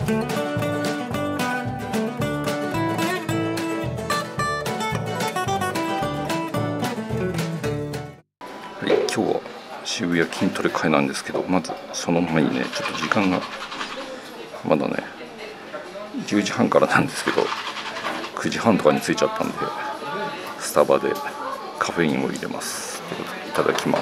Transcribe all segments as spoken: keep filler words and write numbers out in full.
はい、今日は渋谷筋トレ会なんですけど、まずその前にね、ちょっと時間がまだねじゅうじはんからなんですけど、くじはんとかに着いちゃったんで、スタバでカフェインを入れます。ということでいただきます。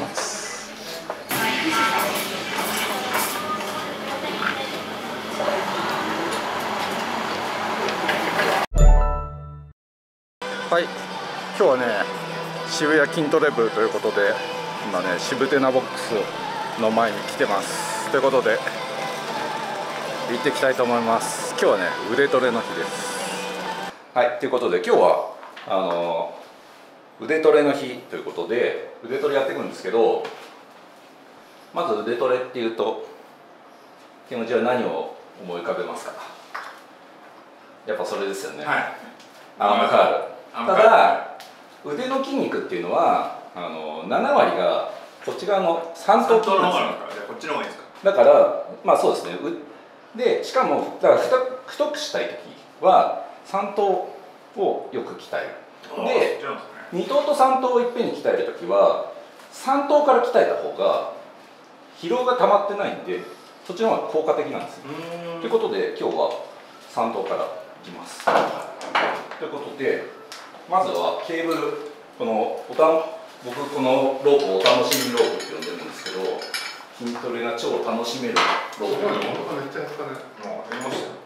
はい、今日はね渋谷筋トレ部ということで、今ね渋テナボックスの前に来てます。ということで行ってきたいと思います。今日はね腕トレの日です。はい、ということで今日はあの腕トレの日ということで腕トレやっていくんですけど、まず腕トレっていうと気持ちは何を思い浮かべますか？やっぱそれですよね。はい、アームカール。ただ腕の筋肉っていうのはあのななわりがこっち側の三頭筋なんですね。 こっちの方がいいですか？ だからまあそうですね。でしかもだから太くしたい時は三頭をよく鍛える。で二頭と三頭をいっぺんに鍛える時は三頭から鍛えた方が疲労が溜まってないんで、そっちの方が効果的なんですよ。ということで今日は三頭からいきます。ということでまずはケーブル、このおた僕このロープをお楽しみロープって呼んでるんですけど、筋トレが超楽しめるロープ。めっちゃやったね。もうやりましたよ。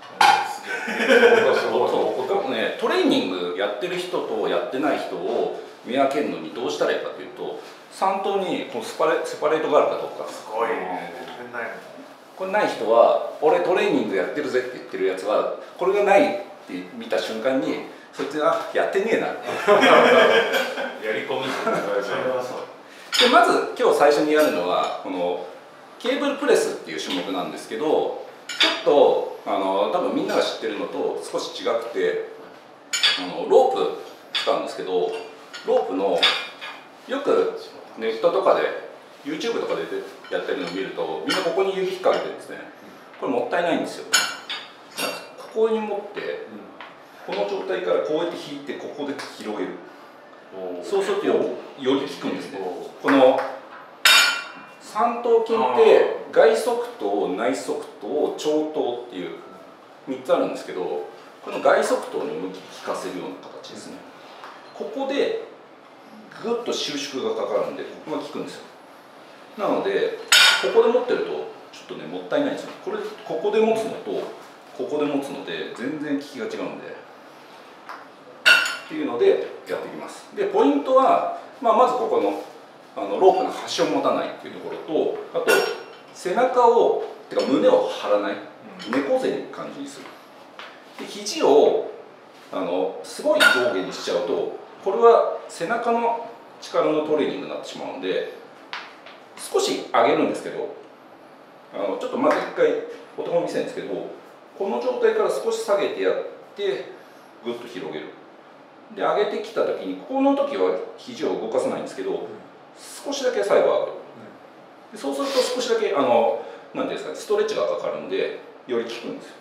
そうそうね、トレーニングやってる人とやってない人を見分けるのにどうしたらいいかというと、三頭にこのスパレセパレートがあるかどうか。すごいね。全然ないの。これない人は俺トレーニングやってるぜって言ってるやつはこれがないって見た瞬間にそいつはやってねえなってやり込みで、まず今日最初にやるのはこのケーブルプレスっていう種目なんですけど、ちょっとあの多分みんなが知ってるのと少し違くて、あのロープ使うんですけど、ロープのよくネットとかで YouTube とかでやってるのを見るとみんなここに指引っ掛けてるんですね。これもったいないんですよ。ここに持ってこの状態からこうやって引いてここで広げる。そうするとより効くんですね。この三頭筋って外側頭、内側頭、長頭っていうみっつあるんですけど、この外側頭に向き効かせるような形ですね。ここでぐっと収縮がかかるんでここが効くんですよ。なのでここで持ってるとちょっとねもったいないんですよ。これここで持つのとここで持つので全然効きが違うんでっていうのでやっていきます。でポイントは、まあ、まずここのあのロープの端を持たないっていうところと、あと背中をてか胸を張らない、猫背に感じにする。で肘をあのすごい上下にしちゃうとこれは背中の力のトレーニングになってしまうんで、少し上げるんですけど、あのちょっとまず一回お手本見せるんですけど、この状態から少し下げてやってぐっと広げる。で上げてきた時にここの時は肘を動かさないんですけど、少しだけ最後上げる。でそうすると少しだけあの何ていうんですかね、ストレッチがかかるんでより効くんですよ。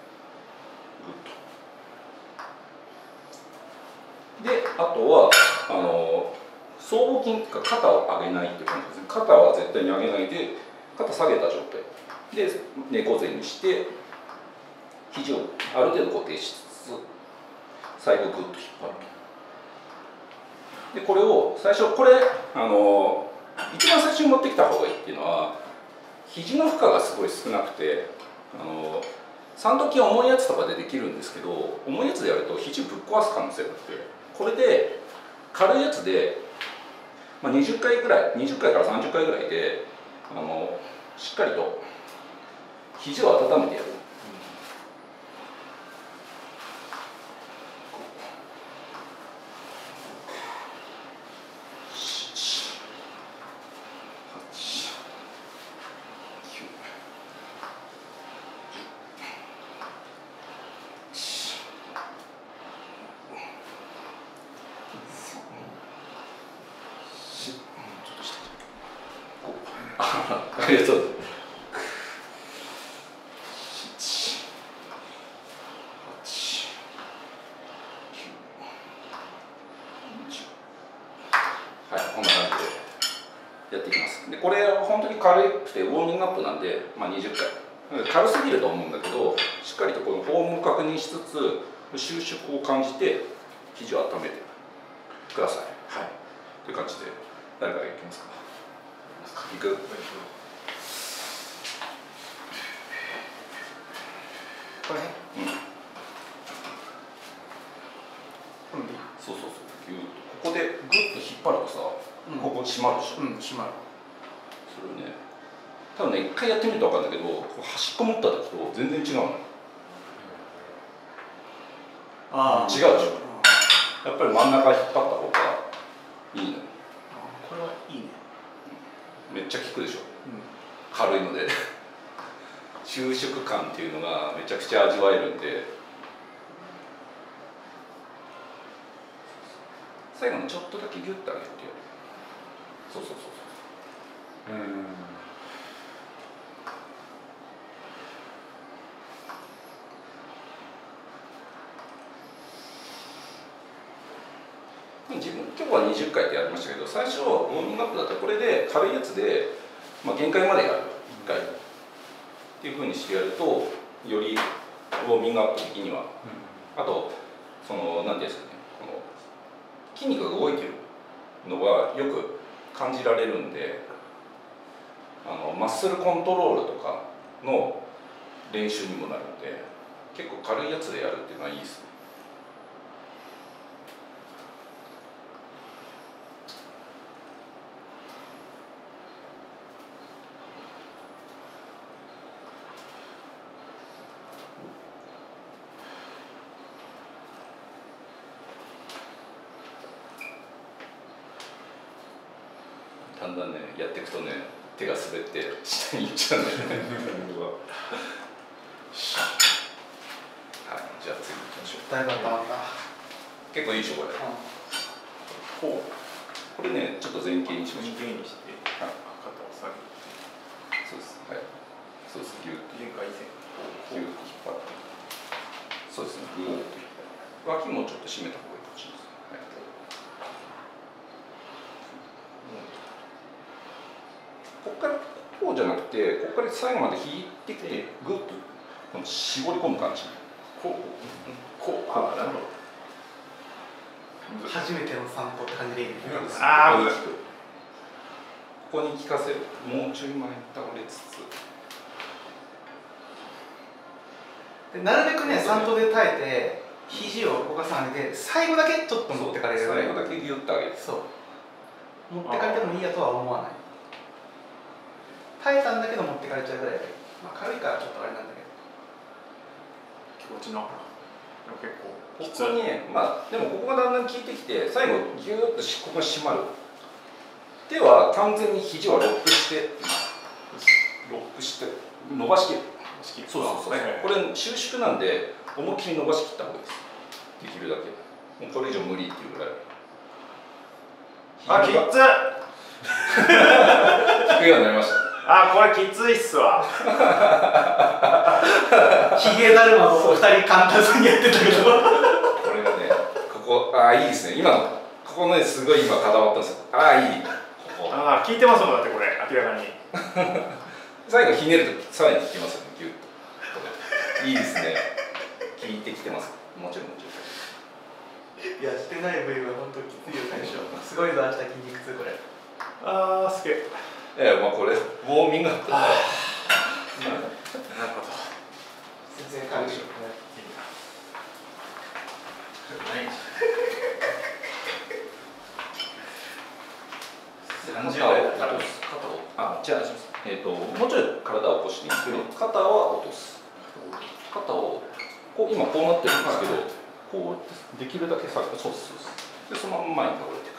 ぐっと。であとはあの僧帽筋っていうか肩を上げないっていう感じですね。肩は絶対に上げないで肩下げた状態で猫背にして肘をある程度固定しつつ最後グッと引っ張ると。でこれを最初これあの一番最初に持ってきた方がいいっていうのは肘の負荷がすごい少なくて、あの三頭筋は重いやつとかでできるんですけど、重いやつでやると肘ぶっ壊す可能性があって、これで軽いやつで、まあ、にじゅっかいぐらいにじゅっかいからさんじゅっかいぐらいであのしっかりと肘を温めてやる。ありがとう。 本当に軽くてウォーミングアップなんで、まあ、にじゅっかい軽すぎると思うんだけど、しっかりとこのフォームを確認しつつ収縮を感じて肘を温めてください。はい、という感じで誰からいきますか。いく。これね、うん、そうそうそう、ギューッとここでグッと引っ張るとさ、うん、ここ締まるでしょ。うん、締まる。それをね、多分ね、一回やってみると分かるんだけど、端っこ持った時と全然違うの。ああ、違うでしょ。やっぱり真ん中引っ張った方がいいの。これはいいね。めっちゃ効くでしょ。うん、軽いので収縮感っていうのがめちゃくちゃ味わえるんで、最後にちょっとだけギュッと上げてよ。そうそうそうそう。うん。自分今日はにじゅっかいってやりましたけど、最初ウォーミングアップだったらこれで軽いやつで、まあ、限界までやるいっかいっていうふうにしてやると、よりウォーミングアップ的には、うん、あとその何ていうんですかね、この筋肉が動いてるのがよく感じられるんで、あのマッスルコントロールとかの練習にもなるので、結構軽いやつでやるっていうのはいいですね。だんだんね、やっていくとね、手が滑って下に行っちゃうんだよね。はい、じゃあ次行きましょう。だいぶ溜まった。結構いいでしょこれ。こう、これね、ちょっと前傾にしましょう。前傾にして、はい、肩を下げて。そうです。はい。そうです。ギュッと。限界線。ギュッと引っ張って。そうですね。ギュッと引っ張って。脇もちょっと締めた方がいいかもしれないです。ここからこうじゃなくて、ここから最後まで引いてきて、ぐっとこの絞り込む感じ。こう、こう、ああ、なるほど。初めての散歩って感じでいいです。ああ、ここに効かせる。もうちょい前に倒れつつ。でなるべくね、散歩で耐えて、肘を動かさないで、最後だけちょっと持ってかれる。最後だけギュッと上げる。そう。持ってかれてもいいやとは思わない。耐えたんだけど持ってかれちゃうぐらい、まあ、軽いからちょっとあれなんだけど気持ちの結構ここに、まあでもここがだんだん効いてきて、最後ギューッとここが締まる。手は完全に肘をロックしてロックして伸ばしきる。そうそうそう、はいはい、これ収縮なんで思いっきり伸ばしきった方がいいです。できるだけもうこれ以上無理っていうぐらい。あ、きっつ引くようになりました。あ、これきついっすわ。ヒゲだるまをふたり簡単そうにやってたけどこれがね、ここ、ああいいですね。今のここね、すごい今固まったんですよ。ああいい。ここああ効いてますもん。だってこれ明らかに最後ひねるとさらに効きますよね。ギュッといいですね。効いてきてます。もちろんもちろん。いや、してない部位は本当きついよ最初。すごいぞ、明日筋肉痛これ。ああ、すげえ。ええ、まあこれウォーミングアップだから。なるほど。全然感じる。肩を落とす。肩を、あ、じゃあ、えっともうちょい体を起こしていいんですけど、肩は落とす。肩をこう今こうなってるんですけど、こうやってできるだけ下げて、そうです。でそのまま前に倒れてい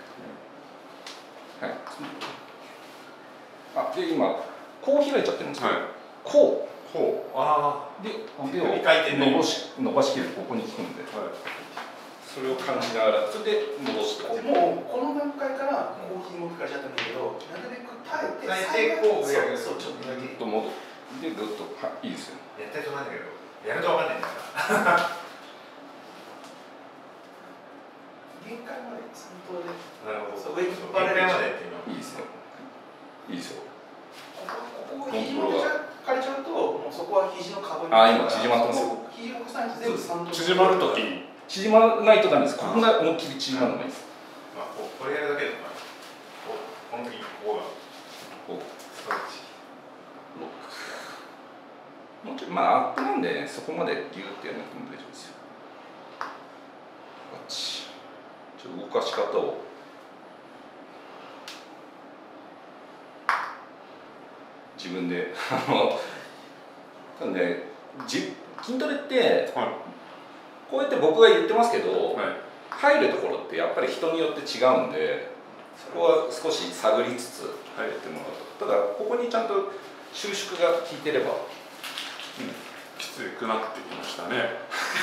く。はい。あ、で今こう開いちゃってるんですけど、はい、こうこうああで腕を伸ばし伸ばしきる。ここに効くんで、はい、それを感じながら、それで戻して。もうこの段階からコーヒー持ってかれちゃったんだけど、なるべく耐えて耐えてこう上げる。そう、ちょっとだけぐっと戻ってぐっと、はいいいですよ。やったりとなんだけど、やるとわかんないんだから限界まで散歩で、なるほど、上に引っ張れるまでっていうのいいですよ。いいですよ。 は肘の株にあ今縮まってますよ。 肘を重ねて全部三頭縮まるとき縮まらないとダメです。ここが思いっきり縮まらないです。 まあこうこれやるだけでもこの時ここがこうストレッチもうちょいまあアップなんで、ね、そこまでギューってやらなくても大丈夫ですよ。ちょっと動かし方を自分であのなんでじ筋トレって、はい、こうやって僕が言ってますけど、はい、入るところってやっぱり人によって違うんで、そこは少し探りつつ入ってもらうと。ただここにちゃんと収縮が効いてれば、うん、 きつくなってきましたね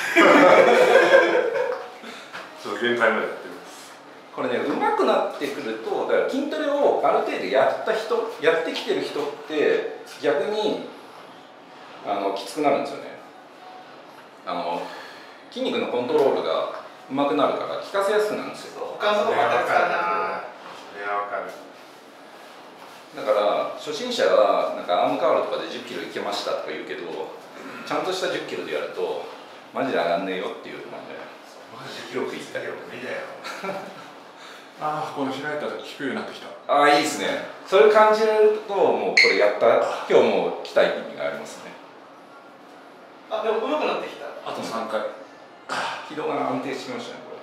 ちょっと限界までやってます。 これね、上手くなってくると、だから筋トレをある程度やった人、やってきてる人って逆にあのきつくなるんですよね。あの筋肉のコントロールが上手くなるから効かせやすくなるんですよ。 他のとこまた使わなくなる。 いや、わかる。 だから初心者がなんかアームカールとかでじゅっキロいけましたとか言うけど、ちゃんとしたじゅっキロでやるとマジで上がんねえよっていうので、よく言ったよ。 ああ、この開いたら効くようになってきた。 ああ、いいですね。それ感じるともうこれやった今日も来た意味がありますね。 あ、でも上手くなってきた。 あとさんかい。 軌道が安定してきましたね。こ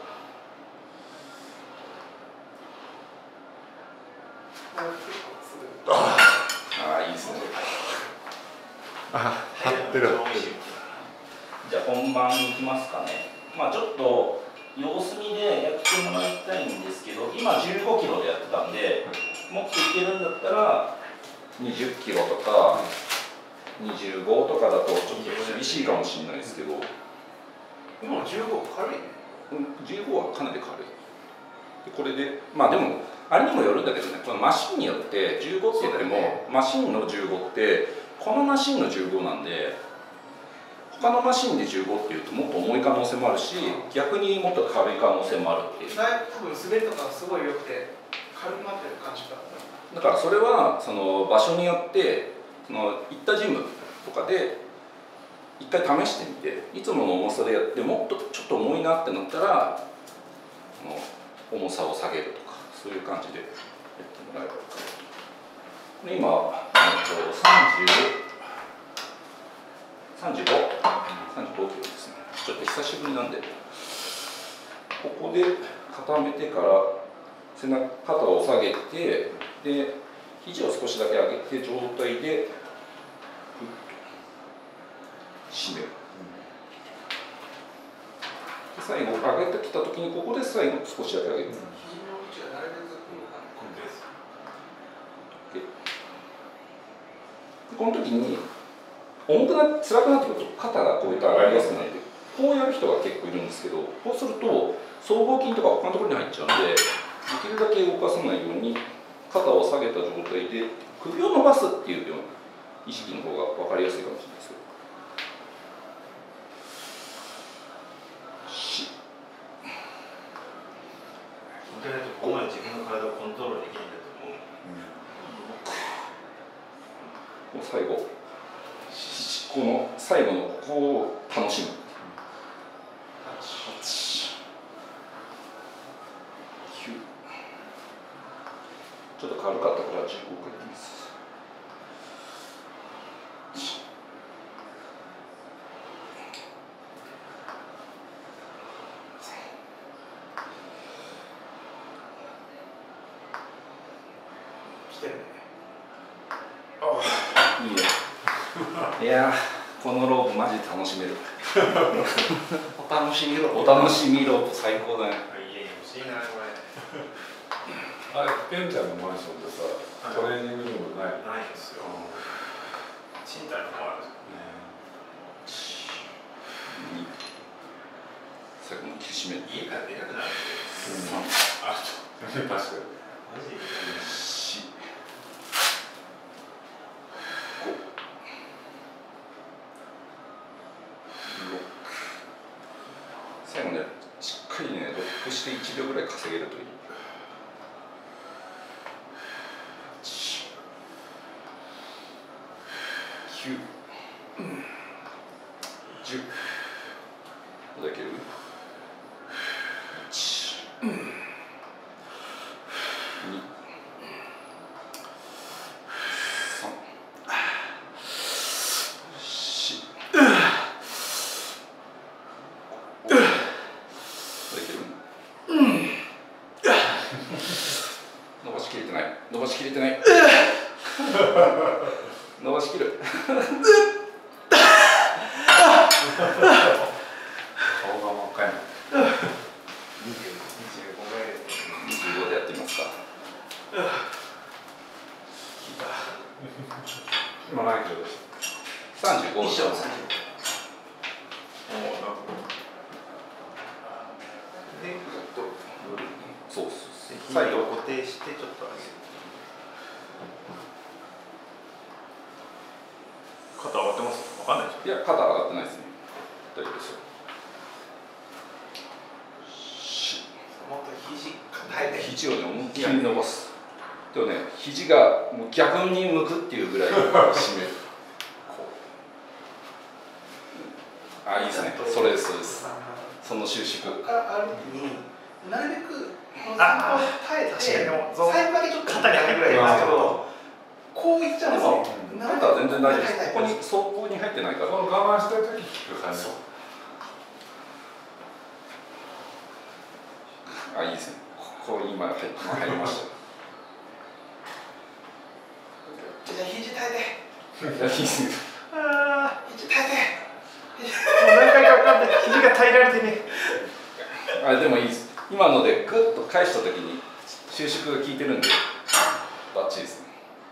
れ。ああ、いいですね。 あ、張ってる。 じゃあ本番に行きますかね。まあちょっと様子見でやってもらいたいんですけど、今じゅうごキロでやってたんで、もっといけるんだったらにじゅっキロとかにじゅうごとかだとちょっと厳しいかもしれないですけど、 今のじゅうご軽いね。 じゅうごはかなり軽い。でこれでまあでもあれにもよるんだけどね、このマシンによってじゅうごって言っても、ね、マシンのじゅうごってこのマシンのじゅうごなんで、他のマシンでじゅうごっていうともっと重い可能性もあるし、逆にもっと軽い可能性もあるっていう。 多分滑りとかすごい良くて軽くなってる感じだ。 だからそれはその場所によってその行ったジムとかで一回試してみて、いつもの重さでやってもっとちょっと重いなってなったらの重さを下げるとか、そういう感じでやってもらえばいいかなと。で今さんじゅうさんじゅうご、さんじゅうごキロですね。ちょっと久しぶりなんで、ここで固めてから背中肩を下げて、で肘を少しだけ上げて状態でふっと締める。で最後上げてきた時にここで最後少しだけ上げる。肘の位置がなるべくこのベース。でこの時に重くなって辛くなってくると肩がこういった上がりやすくなって、こうやる人が結構いるんですけど、こうすると僧帽筋とか他のところに入っちゃうんで、できるだけ動かさないように肩を下げた状態で首を伸ばすっていうような意識の方が分かりやすいかもしれないですけど。 ここまで自分の体をコントロールできないんだと思う。 もう最後この最後のここを楽しむ。ちょっと軽かったからじゅうごかいです。 来てるね。 ああ、いいね。いやー、このロープマジで楽しめる。 お楽しみロープ。 お楽しみロープ最高だね。 家に欲しいなこれ。 あれ、ペンちゃんのマンションでさ、トレーニングルームない？ ないんですよ。賃貸のもある。 最後のきしめる。 家から出なくなるんで。 あ、確かに。マジで。 最後ね、しっかりね、ロックしていちびょうぐらい稼げるといい。きゅう、 じゅうまだいける？いち、に、さん、し、まだいける？伸ばしきれてない。伸ばしきれてない。伸ばしきる。 顔が真っ赤いな。 にじゅうごぐらいです。 にじゅうごでやってみますか。 今何キロでしさんじゅうご。 一緒。で、 そうっす。 肘を固定してちょっと上げる。肩上がってます？わかんないです。 いや、肩上がってないですね。大丈夫ですよ。 もっと肘抱えて。 肘をね、思いっきり伸ばす。でもね、肘がもう逆に向くっていうぐらい締める。こう。あ、いいですね。それです、そうです。その収縮。 ここからある時になるべくこのあ耐えて、 確かにでも最後だけちょっと肩に入ってぐらいなんですけまど、こういっちゃうんですよ。 肩は全然大丈夫です。ここに走行に入ってないかょ。 ら。 この我慢したい時効く感じ。 あ、いいですね。ここ今入入りました。 じゃあ肘耐えて。 いや、いいですね。 ああ、肘耐えて。 もう何回か分かんない。肘が耐えられてね。 あ、でもいいです。今のでグッと返した時に収縮が効いてるんでバッチリですね。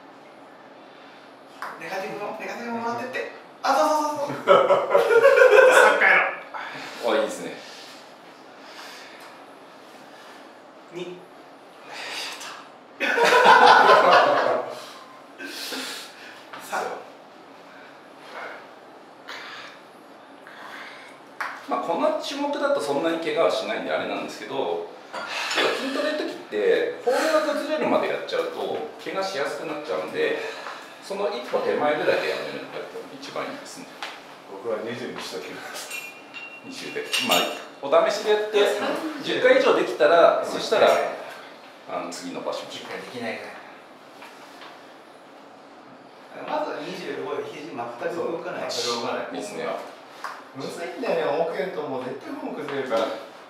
ネガティブのネガティブも回ってって。あ、そうそうそうそう。 さんかいの。 あ、いいですね。 に。さん。 まあこの種目だとそんなに怪我はしないんであれなんですけど、筋トレの時ってフォームが崩れるまでやっちゃうと怪我しやすくなっちゃうんで、その一歩手前ぐらいでやめるのが一番いいですね。 僕はにじゅうにしときます。 に周で、まあお試しでやってじゅっかい以上できたら、そしたらあの次の場所じゅっかいできないぐらい。まずはにじゅうごで肘全く動かない。 それ動かない。 いいですね。 むずいんだよね。重くやるともう絶対フォーム崩れるから。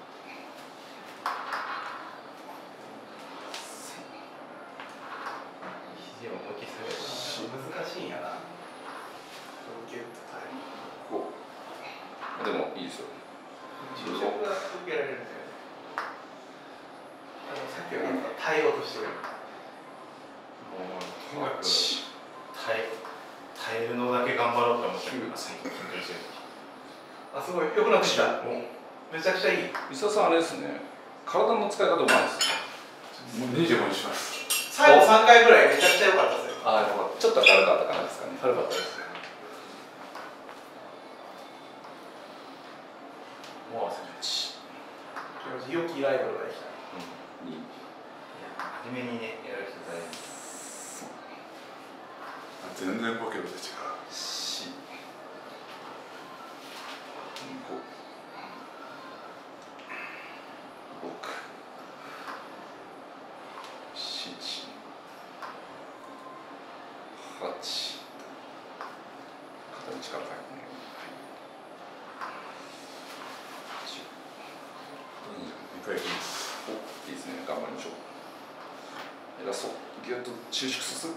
肘を思いっきりする。 難しいんやな。ギュッと耐える。 こうでもいいですよ。 収縮が受けられるんだよね。あのさっきはなんか耐えようとしてる。 もうとにかく耐え耐えるのだけ頑張ろうと思ってる。最近筋トレしてる。 あ、すごい良くなってきた。めちゃくちゃいい。 伊佐さんあれですね。体の使い方うまいです。 もうにじゅうごにします。 最後さんかいぐらいめちゃくちゃ良かったですよ。 あ、よかった。ちょっと軽かった感じですかね。 軽かったです。もう忘れないし。 良きライバルができた。 に、 いや、初めにね、やる人大変。 全然ボケると違う。 し、ご、ろく、しち、はち。肩に力入ってね。 にかいいきます。 お、いいですね。頑張りましょう。偉そう。ぎゅっと収縮させる。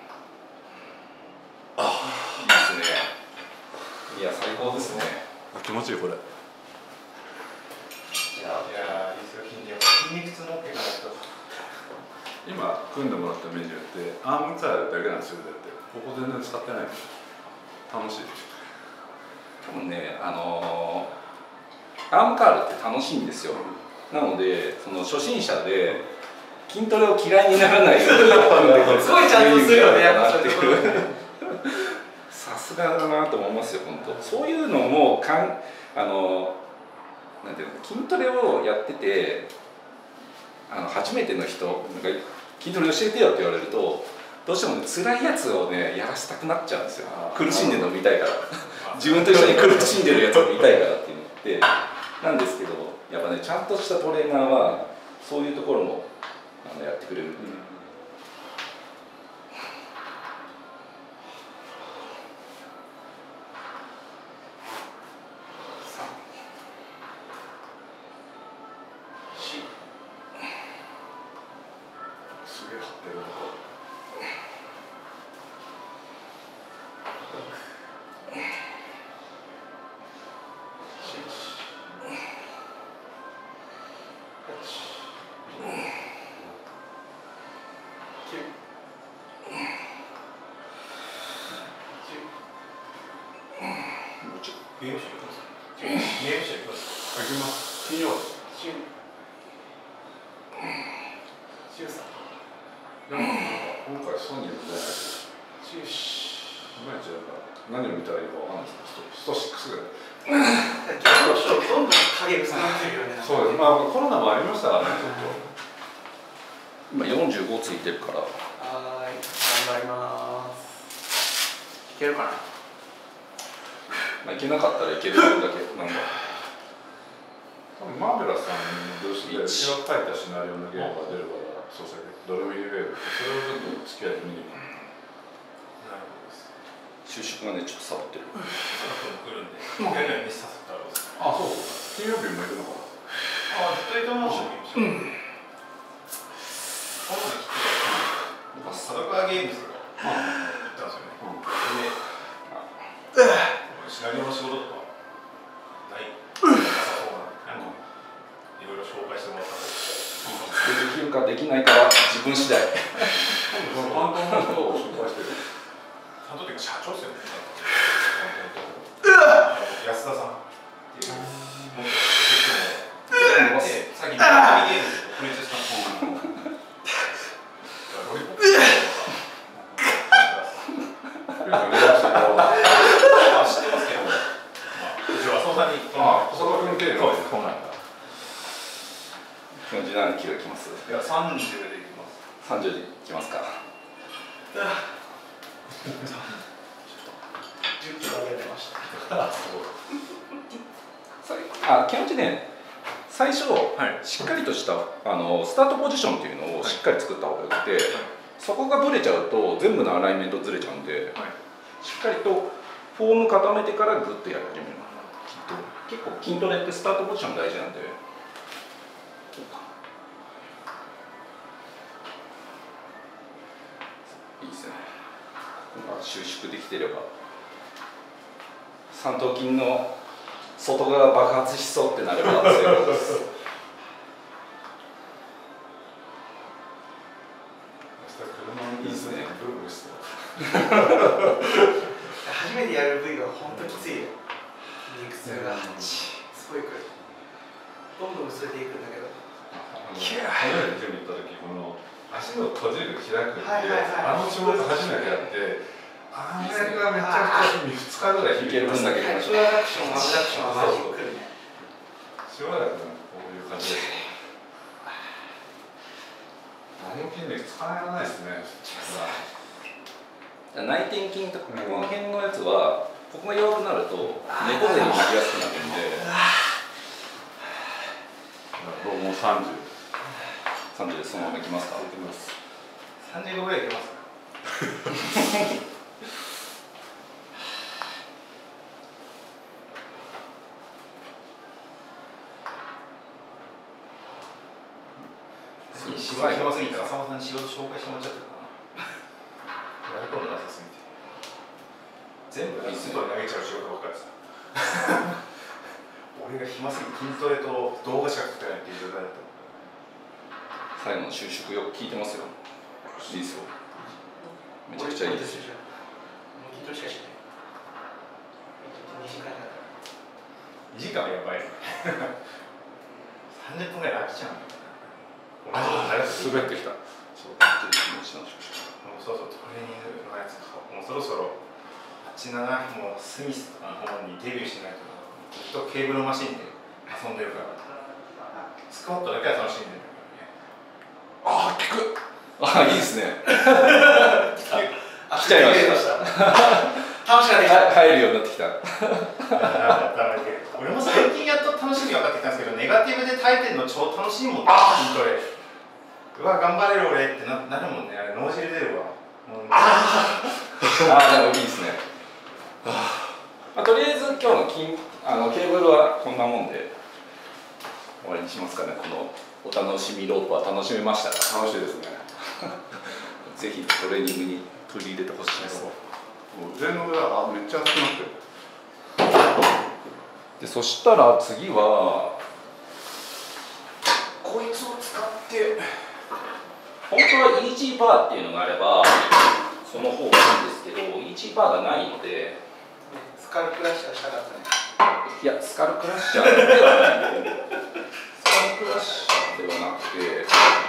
あ、いいですね。いや、最高ですね。 気持ちいいこれ。 いや、いや、いいですよ、筋肉。筋肉痛持っていかないと。 今組んでもらったメニューってアームカールだけなんですよ。だってここ全然使ってない。楽しいでしょ。 多分ね、あのー、アームカールって楽しいんですよ。なので、その初心者で筋トレを嫌いにならないようにすごいちゃんとするよね、やっぱそういうところ。 さすがだなと思いますよ、本当。そういうのもかん、あのー、なんていうの、筋トレをやってて、あの初めての人なんか筋トレ教えてよって言われると、 どうしてもね辛いやつをねやらせたくなっちゃうんですよ。苦しんでるの見たいから自分と一緒に苦しんでるやつを見たいからっていうのってなんですけど、やっぱねちゃんとしたトレーナーはそういうところもあのやってくれる。うんすげえ張ってるな。 ゲームしていきます。ゲームしていきます。 あ、いきます。金曜日。 シュウさん。 でも今回ソニーのじゃないです。 シュウシ。 いまいちなんか何を見たらいいかわかんないですけど、ストシックスぐらい。 ゲームの人どんどん影薄くなってるよね。 そうです。まあコロナもありましたからね、ちょっと。 今よんじゅうごついてるから。 はーい、頑張ります。いけるかな。 まあ、いけなかったらいける分だけなんだ。 多分マーベラスさんのブースで後ろ書いたシナリオのゲームが出るからそうさドルミーウェーブそれをちょっと付き合いで見に行く。 なるほどです。 収縮がねちょっと触ってる。 その来るんで、やるようにさせたらです。 あ、そう。金曜日も行くのかああ、ずっといたましたけど。コロナ来て、サドカーゲームズが行ったんですよね。で、シナリオの仕事とかないなさそうな、なんかいろいろ紹介してもらったんですできるかできないかは自分次第。 な。担当の人を紹介してる。 担当っていうか社長ですよね。安田さんっていう。で、さっきのアプリゲームズをプレイしたんですよ。ロリポップ。あ、知ってますけど。一応浅田に。 あ、浅田君系の。 そうです。そうなんだ。 気持ち何キロいきます？ いや、三十でいきます。 三十でいきますか。 十キロ上げてました。 あ、気持ちね、最初、 はい、 しっかりとしたあのスタートポジションっていうのをしっかり作った方がよくて、はい、そこがブレちゃうと全部のアライメントずれちゃうんで、はい、しっかりとフォーム固めてからグッとやり始める。結構筋トレってスタートポジション大事なんで。いいですね。ここが収縮できてれば三頭筋の外側爆発しそうってなれば成功です。いいですね。 初めてやる部位は本当きついよ。筋肉痛がすごいくる。どんどん薄れていくんだけど。 初めてジムに行った時この足の閉じる開くってあの種目初めてやって。あれがめちゃくちゃふつかぐらいいけるんだけど、 アクションアクションアクションマジックね。 しばらくこういう感じです。何も筋肉使わないですね。 内転筋とかこの辺のやつはここが弱くなると猫背になりやすくなるんで。 僕も三十。 三十でそのままいきますか。 いきます。 三十五ぐらいいけますか。仕事暇すぎて浅間さんに仕事紹介してもらっちゃったかな。やることなさすぎて全部外に投げちゃう仕事ばっかりです。俺が暇すぎて筋トレと動画しか作ってないっていう状態だった。 最後の収縮よく聞いてますよ。いいですよ。めちゃくちゃいいですよ。 筋トレしかしない。にじかんだから。 にじかんはやばい。さんじゅっぷんぐらい飽きちゃうんだよ。同じこと慣れて滑ってきた。そう、 そうそう、トレーニングのやつか。もうそろそろあっちなな、もうスミスとかの方にデビューしないとずっとケーブルマシンで遊んでるからスクワットだけは楽しんでるからね。 ああ、効く。 あ、いいですね。 来ちゃいました。 楽しかった。 入るようになってきた。 俺も最近やっと楽しみ分かってきたんですけど、ネガティブで耐えてるの超楽しいもんね、筋トレ。うわ、頑張れる俺って な, なるもんね、あれ脳汁出るわ。 ああ、でもいいですね。まあ、とりあえず今日の筋あのケーブルはこんなもんで終わりにしますかね。このお楽しみロープは楽しめましたか？ 楽しいですね。 ぜひトレーニングに取り入れてほしいです。 腕の裏がめっちゃ熱くなってる。 でそしたら次はこいつを使って本当はイージーバーっていうのがあればその方がいいんですけど、イージーバーがないのでスカルクラッシャーしたかったね。 いや、スカルクラッシャーではない。スカルクラッシャーではなくて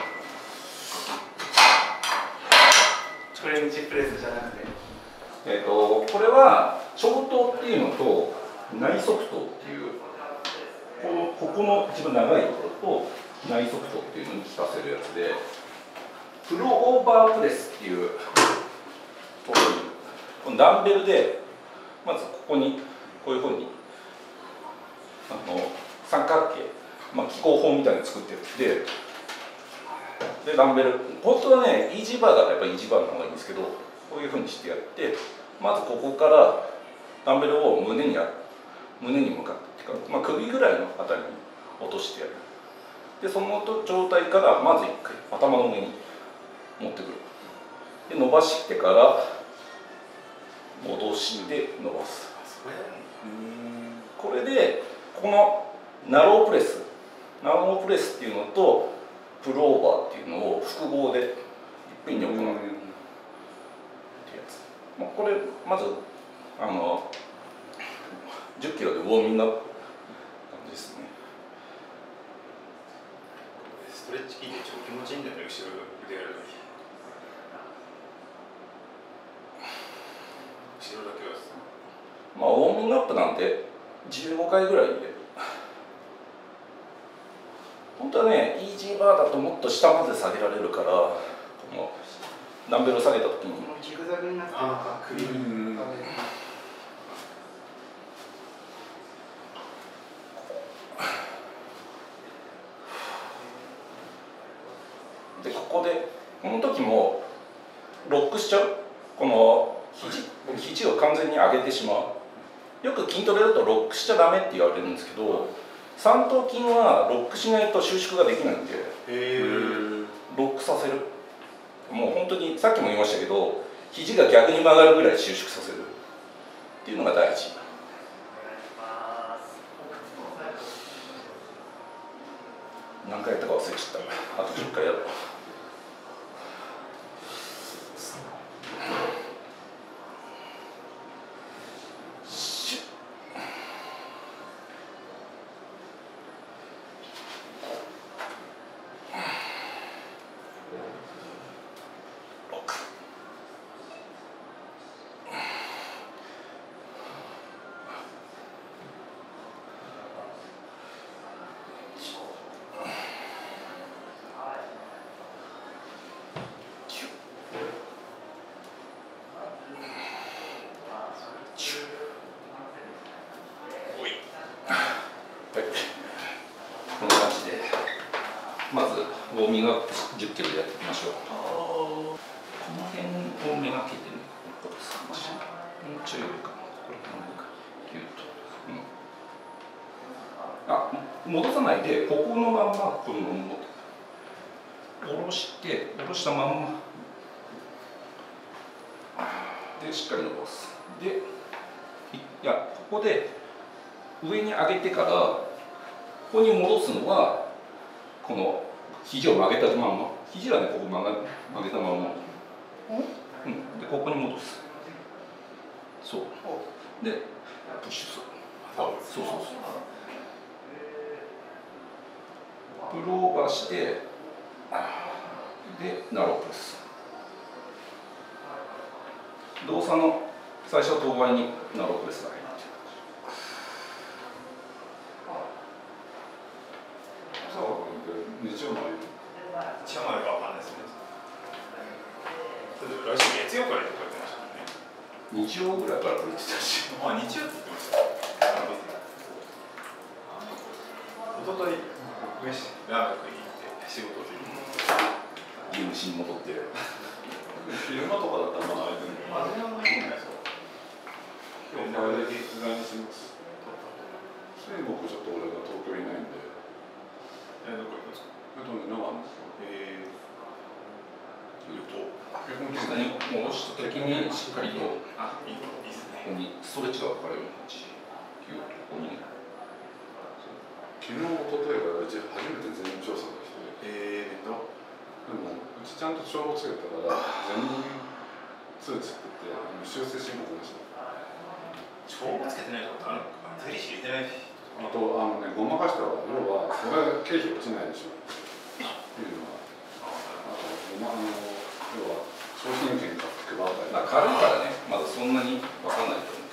フレンチプレスじゃなくて、 えーとこれは長刀っていうのと内側刀っていうこのここの一番長いところと内側刀っていうのに効かせるやつで、プロオーバープレスっていうこのダンベルでまずここにこういうふうにあの三角形、まあ、気候法みたいに作ってるんで、でダンベル本当はねイージーバーだったらやっぱりイージーバーの方がいいんですけど、こういうふうにしてやってまずここからダンベルを胸にや胸に向かってっていうか、まあ、首ぐらいのあたりに落としてやる。でその状態からまず一回頭の上に持ってくる。で伸ばしてから戻して伸ばす。これでこのナロープレスナロープレスっていうのとプルオーバーっていうのを複合でいっぺんに行うっていうやつ。まあ、これまずあのじゅっキロでウォーミングアップ感じですね。 ストレッチ聞いて超気持ちいいんだよね、後ろ腕やるとき。後ろだけはまあウォーミングアップなんでじゅうごかいぐらいで、本当はねイージーバーだともっと下まで下げられるから、このダンベルを下げた時にジグザグになってるのか首に。 でここでこの時もロックしちゃう。この肘肘を完全に上げてしまう。よく筋トレだとロックしちゃダメって言われるんですけど、三頭筋はロックしないと収縮ができないんで、ロックさせる。もう本当にさっきも言いましたけど、肘が逆に曲がるぐらい収縮させるっていうのが大事。何回やったか忘れちゃった。あとじゅっかいやろう。こんな感じでまずウォーミングアップじゅっキロでやっていきましょう。この辺をめがけてね、ここですか。もうちょい上かな。これかな。ギュッと、うん、あ、戻さないでここのまんまこのまま下ろして下ろしたまんまでしっかり伸ばす。でいやここで上に上げてからここに戻すのはこの肘を曲げたまんま、肘はねここ曲げ曲げたまんま、うん、でここに戻す。そうでプッシュする。そうそうそう。プローバーしてでナロープレス。動作の最初と終わりにナロープレスが入る。 日曜まで一番前かわかんないですね。 来週月曜からとか言ってましたね。 日曜ぐらいから来るって言ってたし。 あ、日曜って言ってました。おととい飯ラーメン食いに行って仕事で家虫に戻って。 昼間とかだったらまだ空いてる。 まあ、全然あんまりいいんないですよ。今日これだけ意外にします。 水木ちょっと俺が東京いないんで。 え、どこ行くんですか。 えっとね、長野ですよ。 えー、旅行。 下に戻した時にしっかりとこあ、いいいいですね。 こにストレッチが分かるような感じ。ここに。 昨日、一昨日がうち初めて全員調査が来て。 えー、と。 でも、うちちゃんと帳簿つけたから、全部通知作って、修正申告なしだ。 帳簿つけてないことあるのか。税理士入れてないし。 あと、あのね、ごまかしたら、要は、これ経費落ちないでしょ。っていうのは。あと、ごま、あの、要は、商品券買って配ったり。 まあ軽いからね、まだそんなに分かんないと思う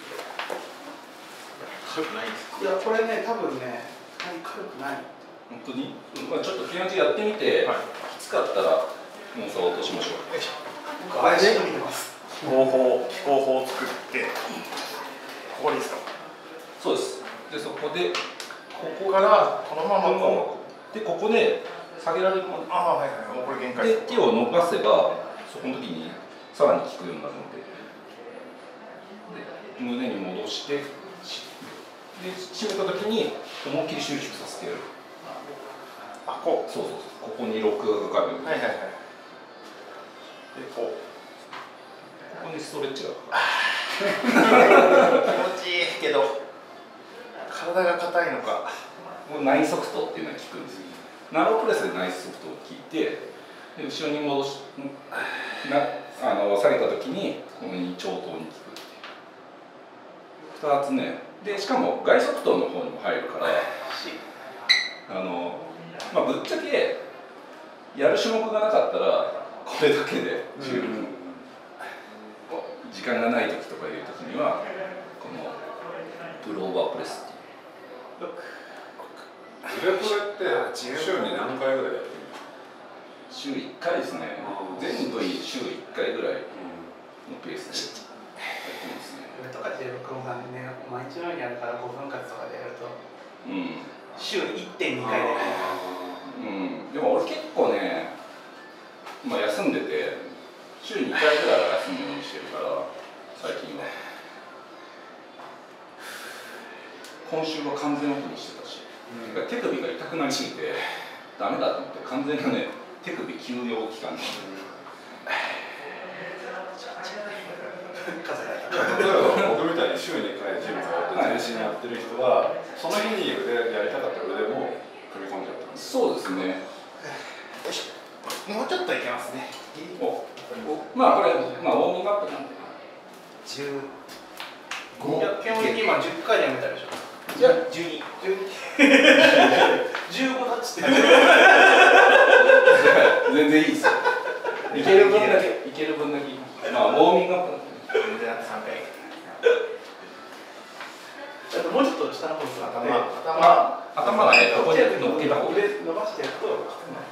軽くないんですか。 いやこれね多分ね軽くない。 けど、本当に、まあ、ちょっとピアノやってみて、はい、きつかったら、もう差を落としましょう。よいしょ。 僕あれで見てます。 方法、方法を作って、ここにですか。 そうです。で、そこで、 ここからこのままこう。で、ここで下げられるまで。 ああ、はいはい、もうこれ限界で、手を伸ばせば、そこの時にさらに効くようになるので、で胸に戻して、で、締めた時に思いっきり収縮させてやる。 あ、こう。 そうそうそう。ここにロックがかかる。 はいはいはい。で、こう。 ここにストレッチがかかる。気持ちいいけど、体が硬いのか。 これ内側頭っていうのが効くんですよ。ナロープレスで内側頭を効いて、で後ろに戻しなあの下げた時にこのに腸頭に効くっていうふたつね。でしかも外側頭の方にも入るから、あの、まあ、ぶっちゃけやる種目がなかったらこれだけで十分、うん、時間がない時とかいう時にはこのプルオーバープレスっていう。 プレプレって週に何回ぐらいやってるの？ 週いっかいですね。全部いい週いっかいぐらいのペースでやってますね。 俺とかじゅうろくもさんね、毎日のようにやるからごふん割とかでやると、 うん、 週 いってんにかいで、 うん、でも俺結構ね、まあ、休んでて週にかいぐらいは休むようにしてるから最近は。今週は完全オフにしてたし、うん、手首が痛くなりすぎてダメだと思って完全なね手首休養期間にしてる。 僕みたいに週にかいジム通って全身やってる人はその日に腕やりたかった腕も組み込んじゃったんです。 そうですね。よいしょ。もうちょっといけますね。 おまあこれ、まあ、ウォーミングアップなんでじゅうご、いや基本的に今じゅっかいでやめたでしょ。 じゃあじゅうに。 じゅうごだっつって全然いいですよ。いける分だけ、いける分だけ。まあウォーミングアップなんでね。 全然あとさんかい。 あともうちょっと下の方です。頭、 頭、頭がね、ここに乗っけた方がいい。 上伸ばしてやると、こ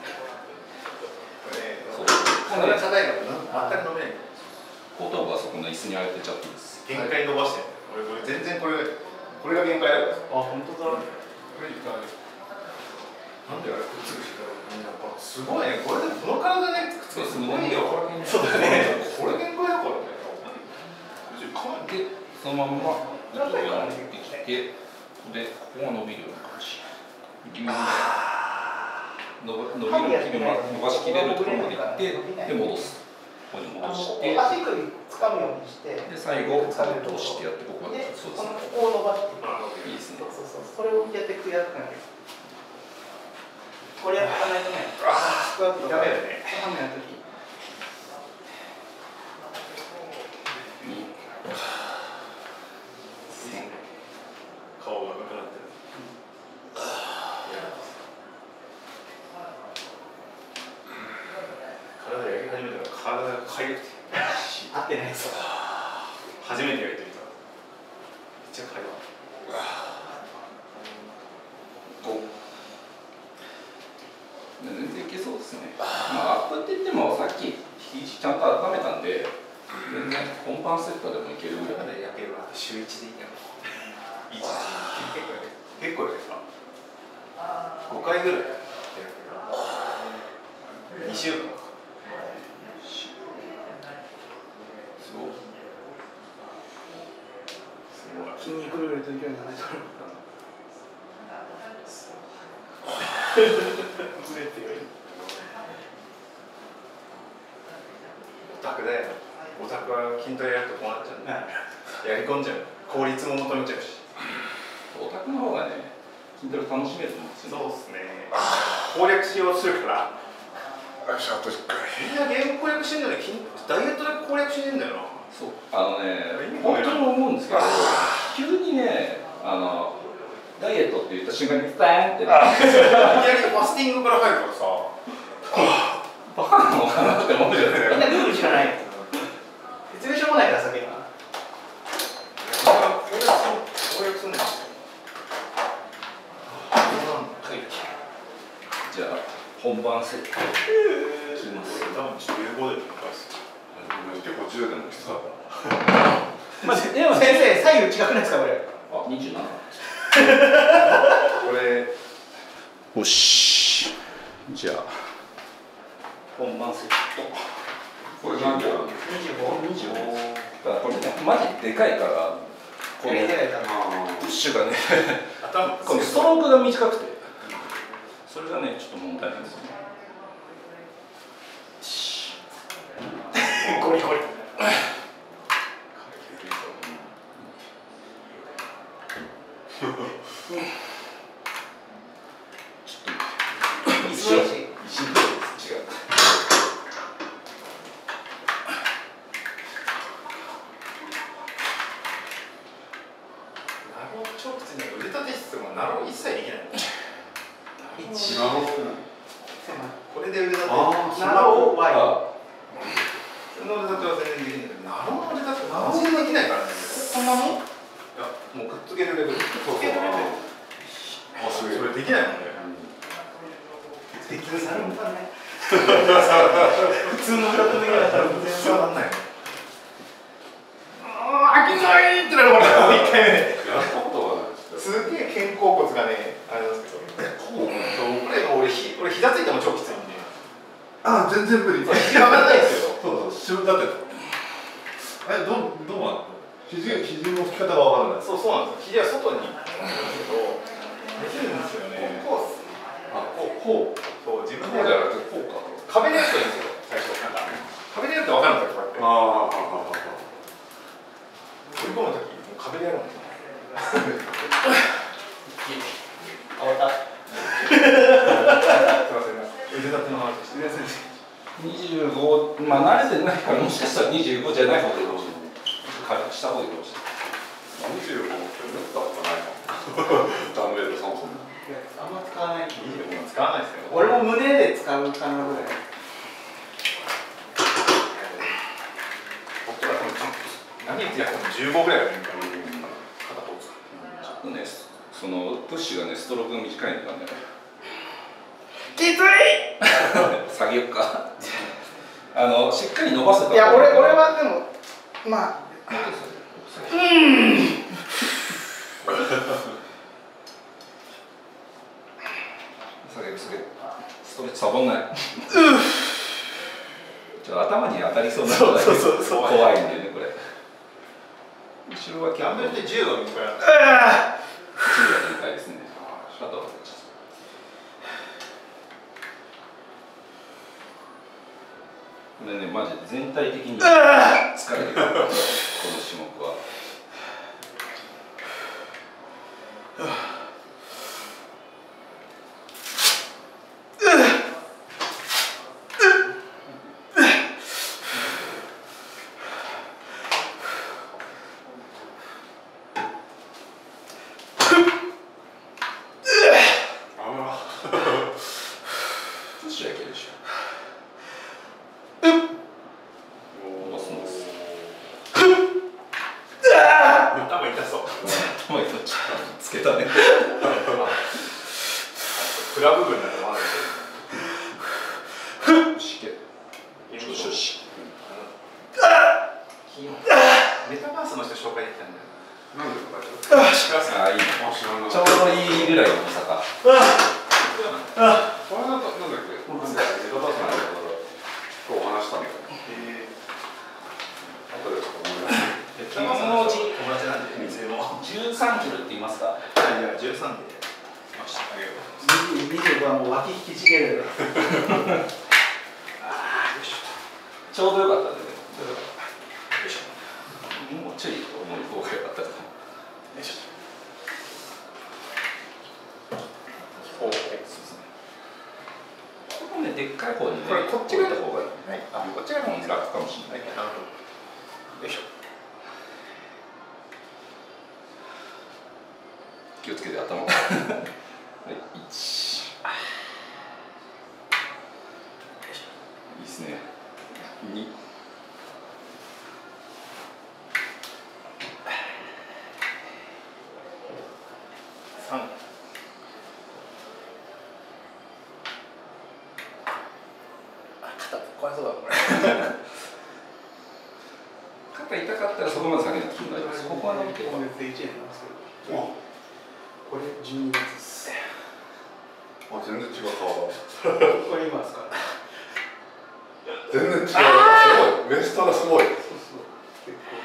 れ、 そう。 体が硬いの、全く伸びない。 後頭部はそこの椅子に当てちゃっていいです。 限界伸ばして。俺これ全然これこれが限界だから。 あ、本当だ。 これいかない。なんであれくっつくしかすごいね。これでこの体でくっつくすごいよ。 そうだね。 これ限界だからね。 で、そのまんま糸をやってきて、で、ここが伸びるような感じ。伸びる伸ばしきれるところまで行って、で戻す。ここに戻して、 足首掴むようにして、 で最後通してやってここはそうですね。ここを伸ばしていいですね。 そうそうそう。それをやっていくやつなんです。これやらないとね、スクワットとかやめるね。ハムやるとき。 顔が赤くなってる。体やり始めたら体がかゆくて合ってないです。 初めてやりといた。めっちゃかゆい。 全然いけそうですね。まあアップって言ってもさっきちゃんと温めたんで。 全然本番セットでもいけるぐらい。 まだ焼けるわ。週一でいいやろ。一日結構やですか。五回ぐらい。二週間。すごい。 筋肉ルールというような話。ずれてる。 オタクだよ。オタクは筋トレやるとこうなっちゃうんだ。やり込んじゃう。効率も求めちゃうし。 オタクの方がね、筋トレ楽しめると思うんですよね。 そうですね。攻略しようとするから。 よし、あといっかい。 みんなゲーム攻略してんのに、ダイエットで攻略してんだよな。 そう。あのね、本当に思うんですけど、急にね、あのダイエットって言った瞬間にスターンって。いきなりファスティングから入るからさ。 バカなのかなって思うじゃないですか。 みんなルール知らない。説明書もないから先が。 攻略するんだ。 じゃあ本番セットいきます。 多分じゅうごでも結構じゅうでもきつかった。 まあ、でも先生、左右違くないですか、これ。 あ、にじゅうなな。 これ。 よし。じゃあ。本番セット。 これ何個あるの？ にじゅうご。 にじゅうご。ただこれね、マジでかいから。このプッシュがね、このストロークが短くて。それがね、ちょっと問題なんですよね。 ゴリゴリ。 これで腕立て。 ナローワイ。 普通の腕立ては全然できないけど、ナローの腕立てマジでできないからね。 こんなもん？いや、もうくっつけるレベル。そうそう。あ、それできないもんね。 できるなるんだね。普通の腕立てだったら全然触らない。ああ、飽きないってなるから一回目で。 やったことがないです。 すげえ肩甲骨がね、あれなんですけど。これが俺ひ俺膝ついても超きついんで。 あ、全然無理。 膝上がらないですよ。 そうそう、だって。え、どうどうなの？肘肘の吹き方がわからない。 そうそうなんですよ。肘は外になんですけど、できるんですよね。こうっす。 あ、こうこう。 そう自分こうじゃなくてこうか。 壁でやるといいんですよ。最初なんか壁でやるとわかるんですよ。こうやって。 ああ、 追い込むときもう壁でやるんですよ。 終わった。 すみません。腕立ての話して。 にじゅうご、まあ慣れてないからもしかしたらにじゅうごじゃない方がいいかもしれない。軽くした方がいいかもしれない。 にじゅうごって打ったことないの。ダンベルそもそも。 あんま使わない。 にじゅうご使わないですよ。 俺も胸で使うかなぐらい。 僕ら多分何言ってやってもじゅうごぐらいあるから。片方使う。 ちょっとね、そのプッシュがね、ストロークが短いのがね。 きつい。 下げよっか。あのしっかり伸ばせた。 いや、俺俺はでもまあ。うん。 下げる下げる。ストレッチサボんない。ちょっと頭に当たりそうなのが怖いんだよねこれ。後ろはキャンベルってじゅうが短い。 じゅうが短いですね。あと。これね、マジで全体的に疲れてるこの種目は。プッシュやけるでしょ。 頭痛そう。 頭痛そう。つけたね。 クラブ部になるのもあるしけ。よしよし。 あ、いいね。ちょうどいいぐらいの重さか。 これだとなんだっけ？なんか江戸バスなんだけど、今日お話したんだけど。後でちょっと思い出す。 そのうち友達なんで水もじゅうさんキロって言いますか？ いやじゅうさんでました。ありがとうございます。 にじゅうごはもう脇引きちぎれる。 ああよいしょ。 ちょうどよかったね。 よいしょ。 もうちょい重い方がよかったかも。 よいしょ。 おお、そうですね。このね、でっかい方にね、 これこっちが置いた方がいい。 はい。 あ、こっちが楽かもしれない。 なるほど。よいしょ。 気をつけて頭。はい、一。いいですね。二。 三。 肩壊れそうだこれ。 肩痛かったらそこまで下げなくても大丈夫です。ここは伸びてる。 今月いちねんなんですけど。これじゅうにがつです。 あ、全然違う顔。 これ今ですから。 全然違う。すごい。ウエストがすごい。 そうそう。結構。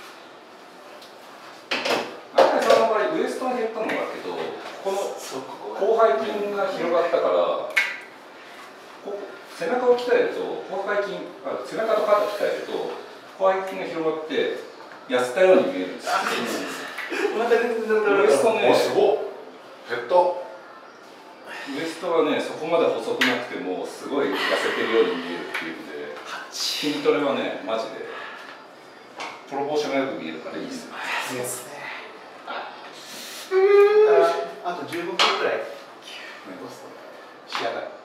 あれさんの場合ウエストが減ったのがあるけど、この広背筋が広がったから、こ背中を鍛えると広背筋、あ、背中と肩を鍛えると広背筋が広がって痩せたように見えるんですよ。 また全然だウエストね、 お、すごい。減った。 ウエストはね、そこまで細くなくてもすごい痩せてるように見えるっていうので、筋トレはね、マジでプロポーションがよく見えるからいいですね。 いいですね。あとじゅうごキロくらい落とすと仕上がる。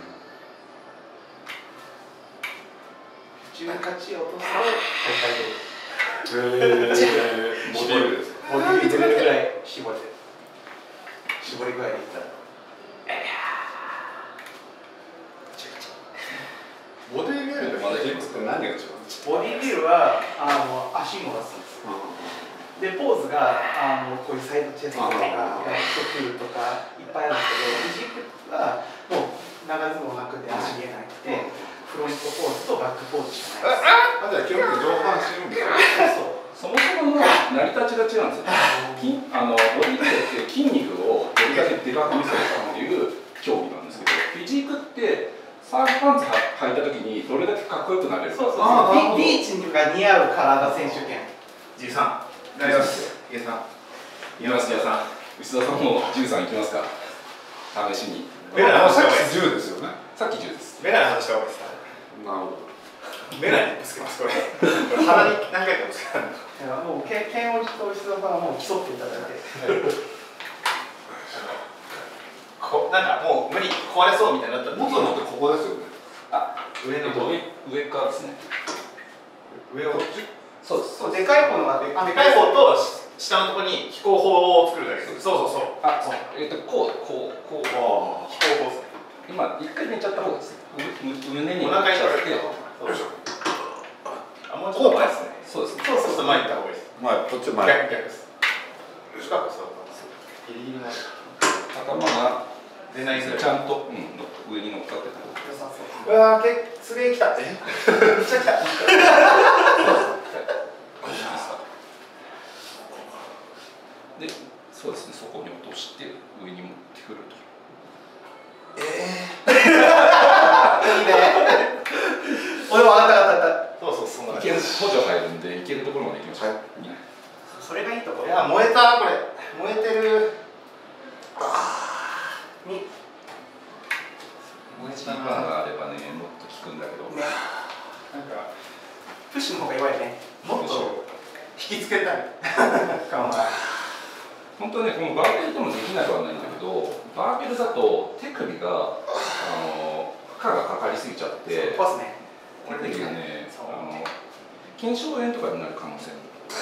じゅうはち落とすと大会で。 ええ。ボディービルです。 ボディービルぐらい絞れて絞り具合でいったら。 ボディービルとまだヒップって何が違うんですか？ ボディービルはあの足も出すんですよ。でポーズがあのこういうサイドチェストとかフックとかいっぱいあるんですけど、フィジークはもう長ズボンなくて足見えなくてフロントポーズとバックポーズしかないです。 あ、じゃあ基本的に上半身運動。 そもそもの成り立ちが違うんですよ。筋あのボディービルって筋肉をどれだけでかく見せるかっていう競技なんですけど、フィジークってサーフパンツ履いた時にどれだけかっこよくなれるか。 そうそうそう。ビーチが似合う体選手権。 じゅうさん。大丈夫です。いきます。 いきますよ。牛田さんもじゅうさんいきますか。試しに。 メガネさっきじゅうですよね。 さっきじゅうです。 メガネ外した方がいいですか。 なるほど。 メガネぶつけます。これ。これ鼻に何回かぶつけたんで。 もうケンオジと牛田さんはもう競っていただいて。 こなんかもう無理壊れそうみたいになったら。 持つのってここですよね。 あ、 上の上上側ですね。 上を。 そうです。 そうでかい方のがでかい方と下のところに飛行法を作るだけです。そうそうそう。 あ、そう。えっとこうこうこう。 飛行法ですね。 今一回寝ちゃった方がですね。胸にお腹に乗っちゃって。 よいしょ。あ、もうちょっと前ですね。 そうですね。 そうそうちょっと前に行った方がいいです。 前、こっち前。 逆逆です。近くそう。ギリギリの頭が出ないぐらい。 ちゃんと、うん、上に乗っかってた方が良さそう。 うわー、けすげえ来た。え、めっちゃ来た。 で、そうですね、そこに落として上に持ってくると。 ええー。いいね。俺もあったあったあった。 そうそう、そんな感じ。 いける補助入るんで、いけるところまで行きましょう。はい、 それがいいところ。 いや、燃えた、これ。燃えてる。 に。 燃えチーパンがあればね、もっと効くんだけど。 ね。 なんか。 プッシュの方が弱いね。 もっと。引きつけたい。 本当はね、このバーベルでもできなくはないんだけど、バーベルだと手首が、あの、負荷がかかりすぎちゃって、 壊すね。 手首がね、あの、筋鞘炎とかになる可能性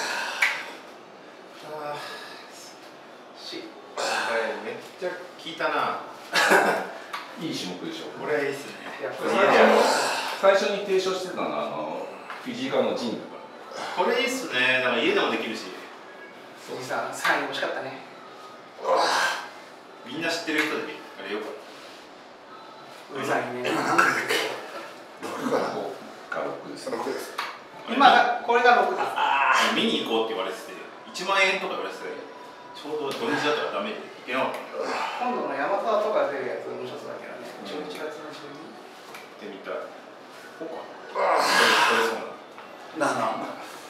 ああ。し。これめっちゃ効いたな。 いい種目でしょ。 これいいっすね。 最初に提唱してたのは、あの、フィジーカルのジンとか。 これいいっすね。なんか家でもできるし。 おじさんさんい欲しかったね。 みんな知ってる人であれよかった。 うざいね。 今がこれがろくです。 見に行こうって言われてていちまんえんとか言われててちょうど土日だったらダメで行けなかったんだ。 今度の山沢とか出るやつ面白そうだけどね。じゅういちがつのじゅうに行ってみたい。こうかな。それそうな。 なな。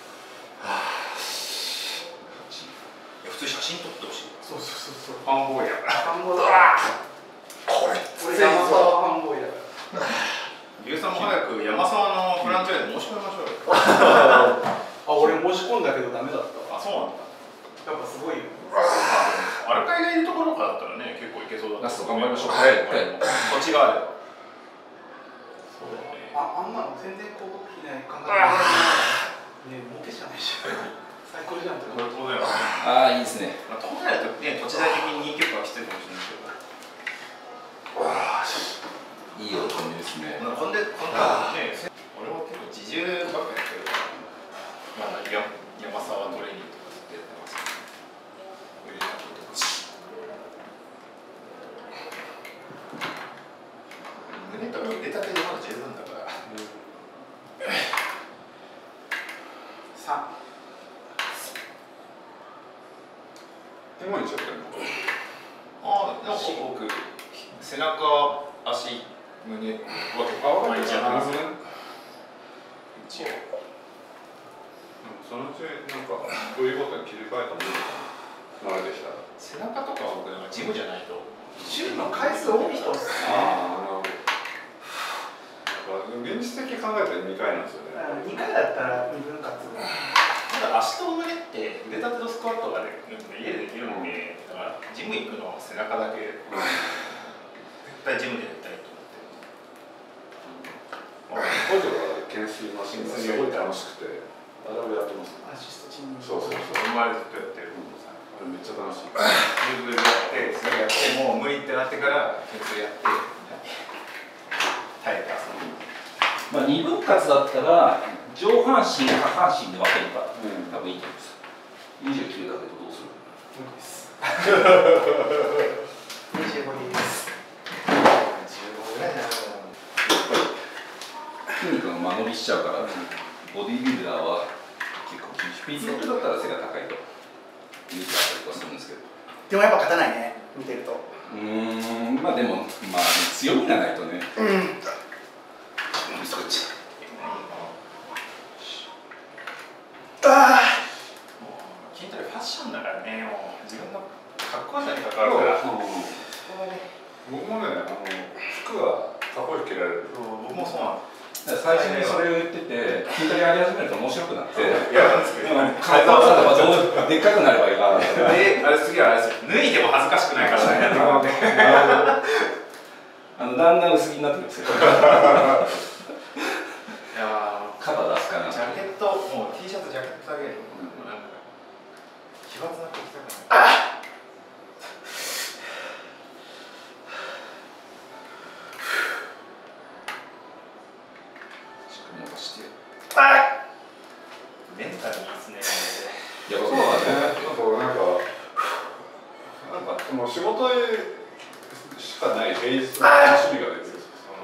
普通写真撮ってほしい。 そうそうそうそう。 ファンボーイやから。 ファンボーイだから。これ俺山沢ファンボーイだから。 ゆうさんも早く山沢のフランチャイズ申し込みましょうよ。 あ、俺申し込んだけどダメだった。 あ、そうなんだ。 やっぱすごいよ。 アルカイがいるところからだったらね、結構いけそうだ。 ラスト頑張りましょう。はい、 こっち側で。 そうだね。あ、あんなの全然広告費ない考えないね、儲けじゃないし。最高じゃんって。 本当だよね。 ああ、いいですね。 まあ、都内だとね、土地代的にに曲はきついかもしれないけど。 いいお金ですね。 まあ、こんで、こんなね、俺も結構自重ばっかりやってるから。まあ、山沢トレーニングとかずっとやってます。胸とか腕立てでまだ十分だから。 さん。 手前にしちゃってるの。 ああ、なんか僕、背中、足、胸、分けて、毎日やってますね。一応。 そのうちなんかどういうことに切り替えたもの慣れてきたら。 背中とかは僕なんかジムじゃないと。 週の回数多い人っすね。 ああ、なるほど。現実的に考えたらにかいなんですよね。 にかいだったらにぶん割。 ただ足と胸って腕立てとスクワットができるので家でできるので、だからジム行くのは背中だけ、絶対ジムでやりたいと思ってる。 補助が懸垂マシンがすごい楽しくて、あれをやってます。 アシストチーム。 そうそうそう。 生まれずっとやってる。 あれめっちゃ楽しい。 グーグルやって、それやって、もう無理ってなってから懸垂やって、耐えた。 まあ二分割だったら上半身下半身で分けるか、うん、多分いいと思います。にじゅうきゅうだけどどうする？ 無理です。にじゅうごです。 じゅうごぐらいだな。 やっぱり筋肉が間延びしちゃうから、ボディービルダーは結構厳しい。ピーティーだったら背が高いという気がしたりとかするんですけど。 でもやっぱ勝たないね、見てると。 うーん、まあでも、まあ強みがないとね。うん。 ああ。 筋トレファッションだからね、もう自分の格好さに関わるから。 僕もね、あの服がかっこよく着られる。 僕もそうなの。 最初にそれを言ってて、筋トレやり始めると面白くなって、 いやなんですけど、 体をさとかどうでっかくなればいいから。 で、あれ次はあれですよ。脱いでも恥ずかしくないからね。 あのだんだん薄着になってくるんですよ。 いや肩出すかな。 ジャケット、もう T シャツジャケットあげる。なんか奇抜な服着たくない。メンタルいいですね。 いや、そうだね。なんか、なんか、もう仕事しかない平日の楽しみが出てる。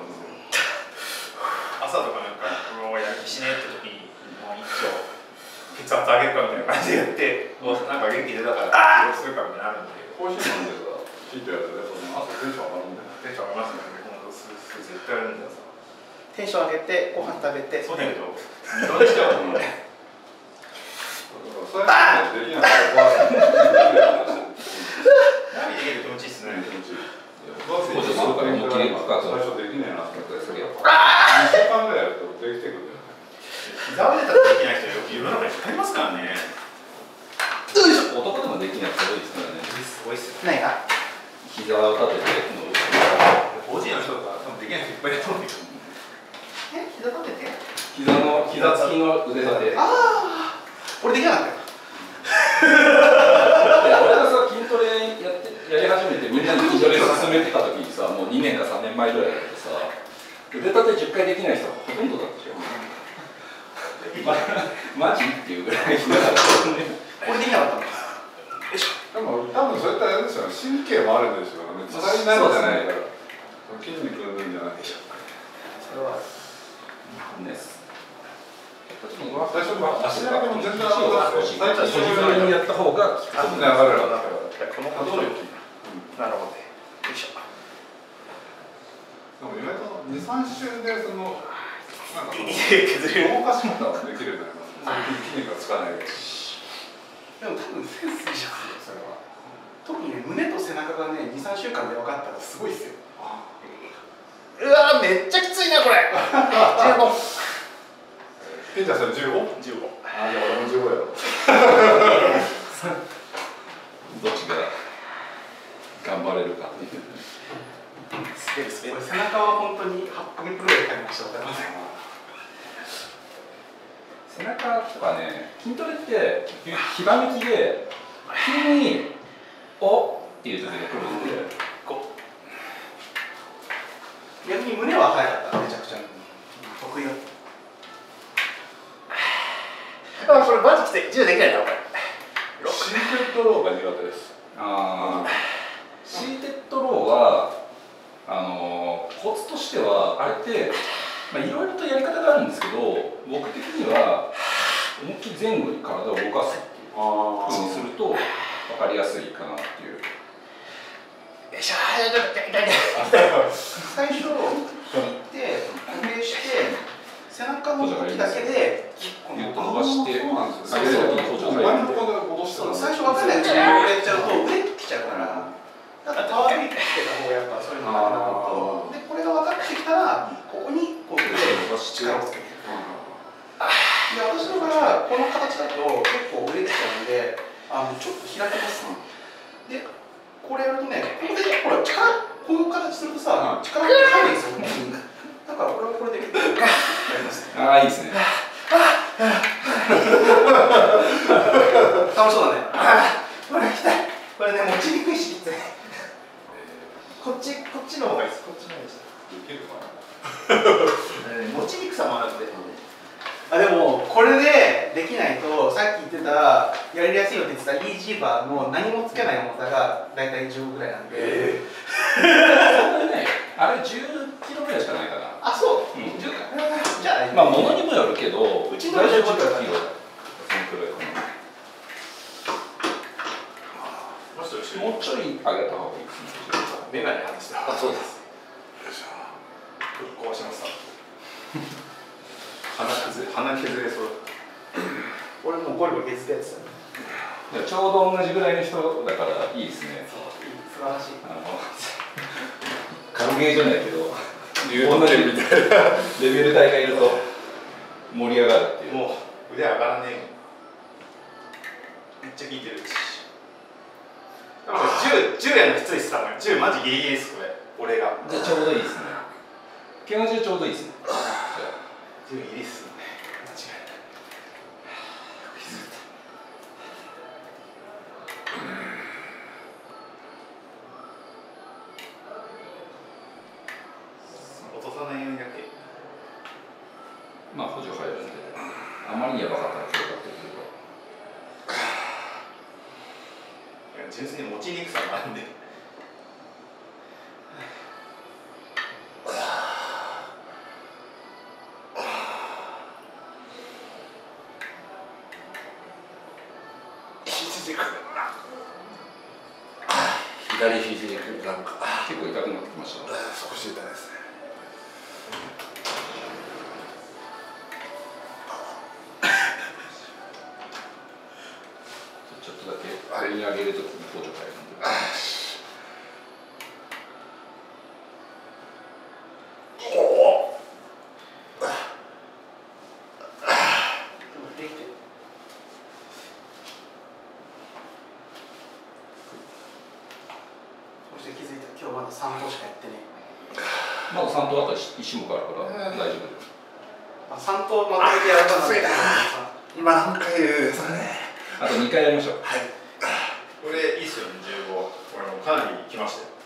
朝とかなんか、うわ、やる気しねえって時に、もう一丁、血圧上げるかみたいな感じでやって、もうなんか元気出たから、記録するかみたいなのあるんで。 コーヒー飲んでさ、ヒートやると朝テンション上がるんだよ。 テンション上がりますよね。この数数絶対やるんだよさ。 テンション上げて、ご飯食べて。 そうだけど、二度にしちゃうもんね。 最初できなかったら、何できる気持ちいいっすね。 気持ちいい。 少しなんか思いっきり深く最初できねえなって思ったけど、にあ週間ぐらいやるとできてくるんだよね。 膝を出たらできない人世の中にいっぱいいますからね。 男でもできない人多いですからね。 すごいっすよ。 何が？ 膝を立てて乗る。 個人の人とか多分できない人いっぱいいると思うけど。 え、膝立てて？ 膝の膝つきの腕立て。 ああ。俺できなかったよ。 俺がさ筋トレやってやり始めてみんなに筋トレ進めてた時にさ、もうにねんかさんねんまえぐらいだけどさ、腕立てじゅっかいできない人ほとんどだったでしょ。ま、マジっていうぐらいひどかったね。 俺できなかったの。 でも多分そういったあれですよね、神経もあるんですよね。使いないんじゃないから。筋肉抜くんじゃないでしょうか。 それはです。 最初の足上げも全然あの最初にやった方が効くと思う。 なるほど。 この可動域。なるほど。よいしょ。 でも意外と二三週でそのなんか削れる動かし方ができるようになります。筋肉がつかない。 でも多分センスいいじゃんそれは。特にね胸と背中がね二三週間で分かったらすごいっすよ。 うわめっちゃきついなこれ。じゅうご。 ケンちゃんそれ十五？ 十五。 あ、じゃあ俺も十五やろ。 どっちが頑張れるか。 すげえすげえ。 背中は本当にはっかげつぐらいかかりました。 背中とかね、筋トレってひらめきで急におっていう時が来るんで、こう逆に胸は速かっためちゃくちゃ得意だった。 あ、これマジきつい。じゅうできないなこれ。 シークレットローが苦手です。 あーシーテッドローはあのー、コツとしてはあれってまあいろいろとやり方があるんですけど、僕的には思いっきり前後に体を動かすっていうふうにすると分かりやすいかなっていう。 よいしょ。 最初引いて固定して背中の動きだけでギュッと伸ばしてそうなんですよ。 上げる時に補助が入る。 そう最初分かんないうちにやっちゃうと上に来ちゃうから、だからタワービートつけた方がやっぱそういうのがなると、でこれが分かってきたらここにこう腕を伸ばして力をつけて。で私の場合はこの形だと結構上に来ちゃうんで、あのちょっと開きます。でこれやるとね、ここでほら力こういう形するとさ力が入るんですよ。だからこれはこれで結構やりますね。 ああいいですね。 楽しそうだね。ああ、これきたい。これね、持ちにくいしきつい。こっち、こっちの方がいいです。こっちの方がいいです。 できるか持ちにくさもあるんで。あ、でも、これでできないと、さっき言ってた、やりやすいよって言ってたイージーバーの何もつけない重さがだいたいじゅうごぐらいなんで。えー、ね、あれじゅっキロぐらいしかないかな。 あ、そう。 うん、 じゅうか。じゃあ、 まあ、ものにもよるけど、 うちのじゅうごキロだそのくらいかな。もうちょい上げた方がいいですね。 メガネ外して。あ、そうです。よいしょ。壊しました。鼻削れ、鼻削れそう。 俺もうゴリゴリ削ったやつだね。 ちょうど同じぐらいの人だからいいですね。 そう、いい、素晴らしい。 あの歓迎じゃないけど、 同じみたいなレベル帯がいると盛り上がるっていう。 もう腕上がらねえもん。めっちゃ効いてる。じゅうやるのきついっす多分。じゅうマジギリギリですこれ。俺が。 じゃあちょうどいいですね。気持ちちょうどいいですね。 じゅうギリっすね。間違いない。落とさないようにだけ。 まあ補助入るんで、あまりにやばかったら強化ってくると。 純粋に持ちにくさもあるんで。 左肘なんか結構痛くなってきました。 少し痛いですね。 ちょっとだけ上に上げるときに補助入るんで。 気づいた今日まださんこしかやってねえ。 まださん頭あといち種目あるから大丈夫です。 まあ、さん頭まとめてやるかなみたいな。 今何回ですかね。 あとにかいやりましょう。 はい。これいいっすよね、じゅうご。これもかなりきましたよ。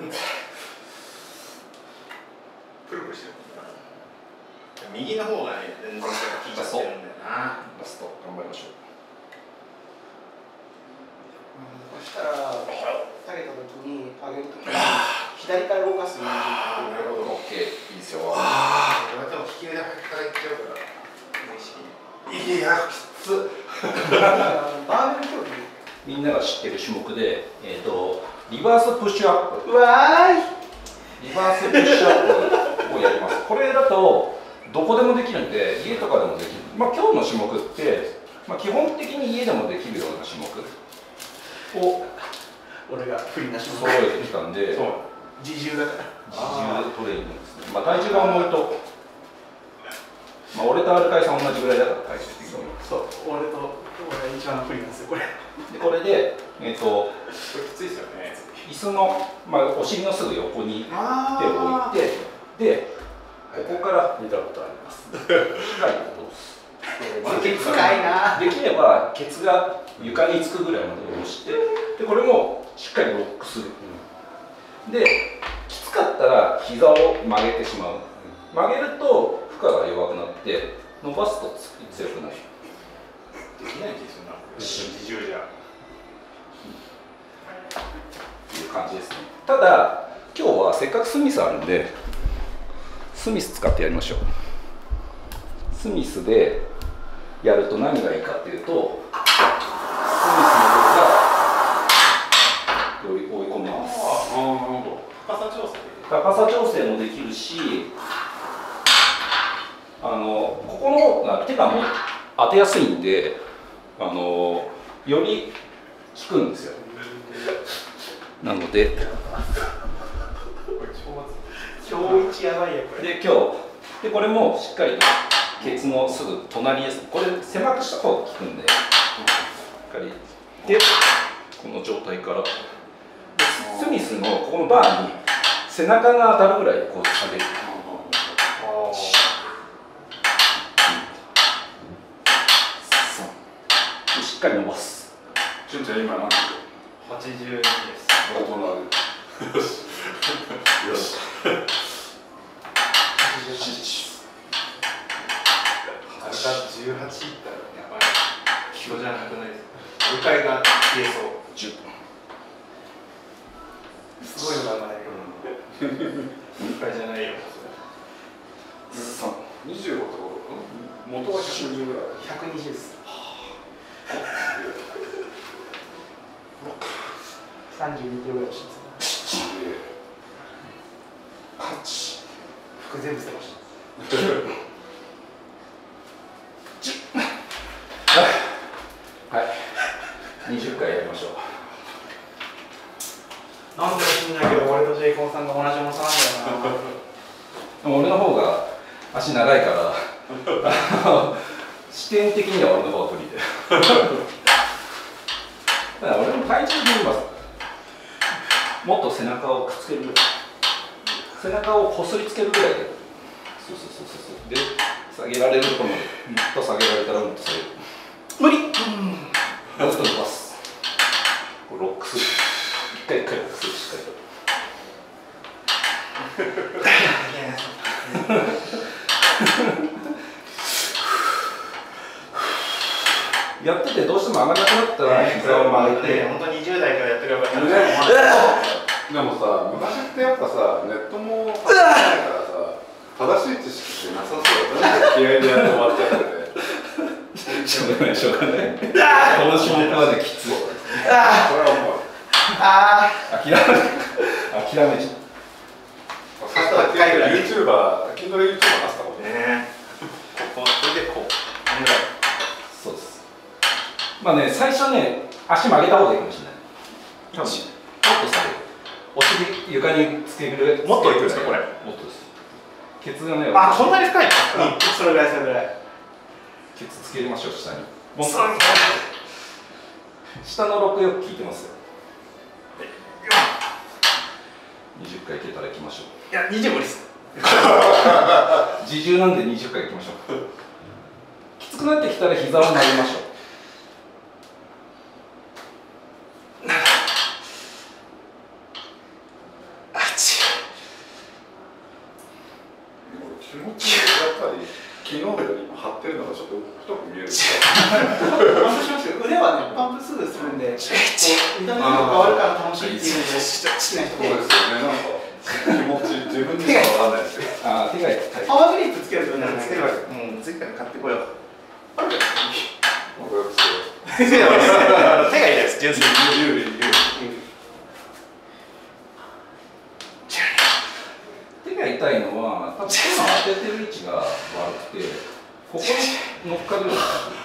プルプルしてる。右の方がね、全然効いちゃってるんだよな。 ラスト頑張りましょう。 そしたら下げた時に上げる時に左から動かすイメージ。 なるほど。オッケー、いいですよ。 ああ、でも利き腕でからいっちゃうから。いや、きつ。 バーベル競技。 みんなが知ってる種目で、えっとリバースプッシュアップ。 うわーい。 リバースプッシュアップをやります。これだとどこでもできるんで、家とかでもできる。まあ今日の種目って、まあ基本的に家でもできるような種目を俺が不利な種目。 揃えてきたんで、 自重だから。 自重トレーニングですね。まあ体重が重いと、まあ俺とアルカイさん同じぐらいだから体重的に。 そう、俺と俺が一番不利なんですよこれ。 でこれで、えっ、ー、とこれきついですよね。 椅子の、まあ、お尻のすぐ横に手を置いて、でここから見たことあります。しっかりと通す。 ケツ深いな。 できればケツが床につくぐらいまで下ろして、でこれもしっかりロックする。できつかったら膝を曲げてしまう。曲げると負荷が弱くなって伸ばすと強くなる。 できないですよな。自重じゃ。 いう感じですね。ただ今日はせっかくスミスあるんでスミス使ってやりましょう。スミスでやると何がいいかっていうと、スミスの方がより追い込めます。 ああ、なるほど。高さ調整。 高さ調整もできるし、あのここの方が手がもう当てやすいんで、あのより効くんですよ。なので今日一やばいやこれ。 で今日でこれもしっかりとケツのすぐ隣です。これ狭くした方が効くんで、しっかりでこの状態からでスミスのここのバーに背中が当たるぐらいこう下げる。しっかり伸ばす。 しゅんちゃん今何キロ？ はちじゅうにです。 大人で。よし。よし。 あれがじゅうはちいったらやばい。キロじゃなくないですか。向かいが消えそう。 じゅう。 すごいのが生まれる。 向かいじゃないよ。 さん。 にじゅうごと元はひゃくにじゅうぐらい。 ひゃくにじゅうです。さんじゅうにキロぐらい欲しいですね。 はち。 服全部捨てました。 はい。にじゅっかいやりましょう。なんでか知んないけど、俺とジェイコンさんが同じ重さなんだよな。 でも俺の方が足長いから視点的には俺の方が不利でだから俺も体重で言います。もっと背中をくっつけるぐらい、背中をこすりつけるぐらいで、そうそうそうそうで下げられるところまでもっと下げられたらもっと下げる。無理。うん、もっと伸ばす。これロックする。一回一回ロックする。しっかりとやっててどうしても上がらなくなったら膝を曲げて、 本当ににじゅう代からやってればね、でもさ、昔ってやっぱさ、ネットもないからさ、正しい知識ってなさそうだ。気合いでやって終わっちゃってて。 しょうがない、しょうがない。この種目まできつい。 それは思う。 ああ、諦め、諦めちゃう。 そしたらユーチューバー、筋トレユーチューバーなったもんね。 ね。ここ、それでこう、こんぐらい。 そうです。まあね、最初ね、足曲げた方がいいかもしれない。多分、もっと下げる。お尻床につける。 もっといくんですか、これ。 もっとです。ケツがね、 あ、こんなに深いの？うん、それぐらい、それぐらい。 ケツつけましょう、下に。 もっと下のろくよく効いてますよ。にじゅっかいいけたら行きましょう。 いや、にじゅうごです。 自重なんでにじゅっかいいきましょう。きつくなってきたら膝を曲げましょう。 あち。 気持ちやっぱり昨日より張ってるのがちょっと太く見える。 パンプしますよ。腕はね、パンプすぐするんで、こう見た目が変わるから楽しいっていうので、好きな人そうですよね。なんか気持ち自分にしかわかんないですよ。 あ手がパワーグリップつけるとね、つけるわけ。 もう次から買ってこよう。あるじゃん。 手が痛いです。純粋に。 手が痛いのは、多分手の当ててる位置が悪くて、ここに乗っかるような感じ。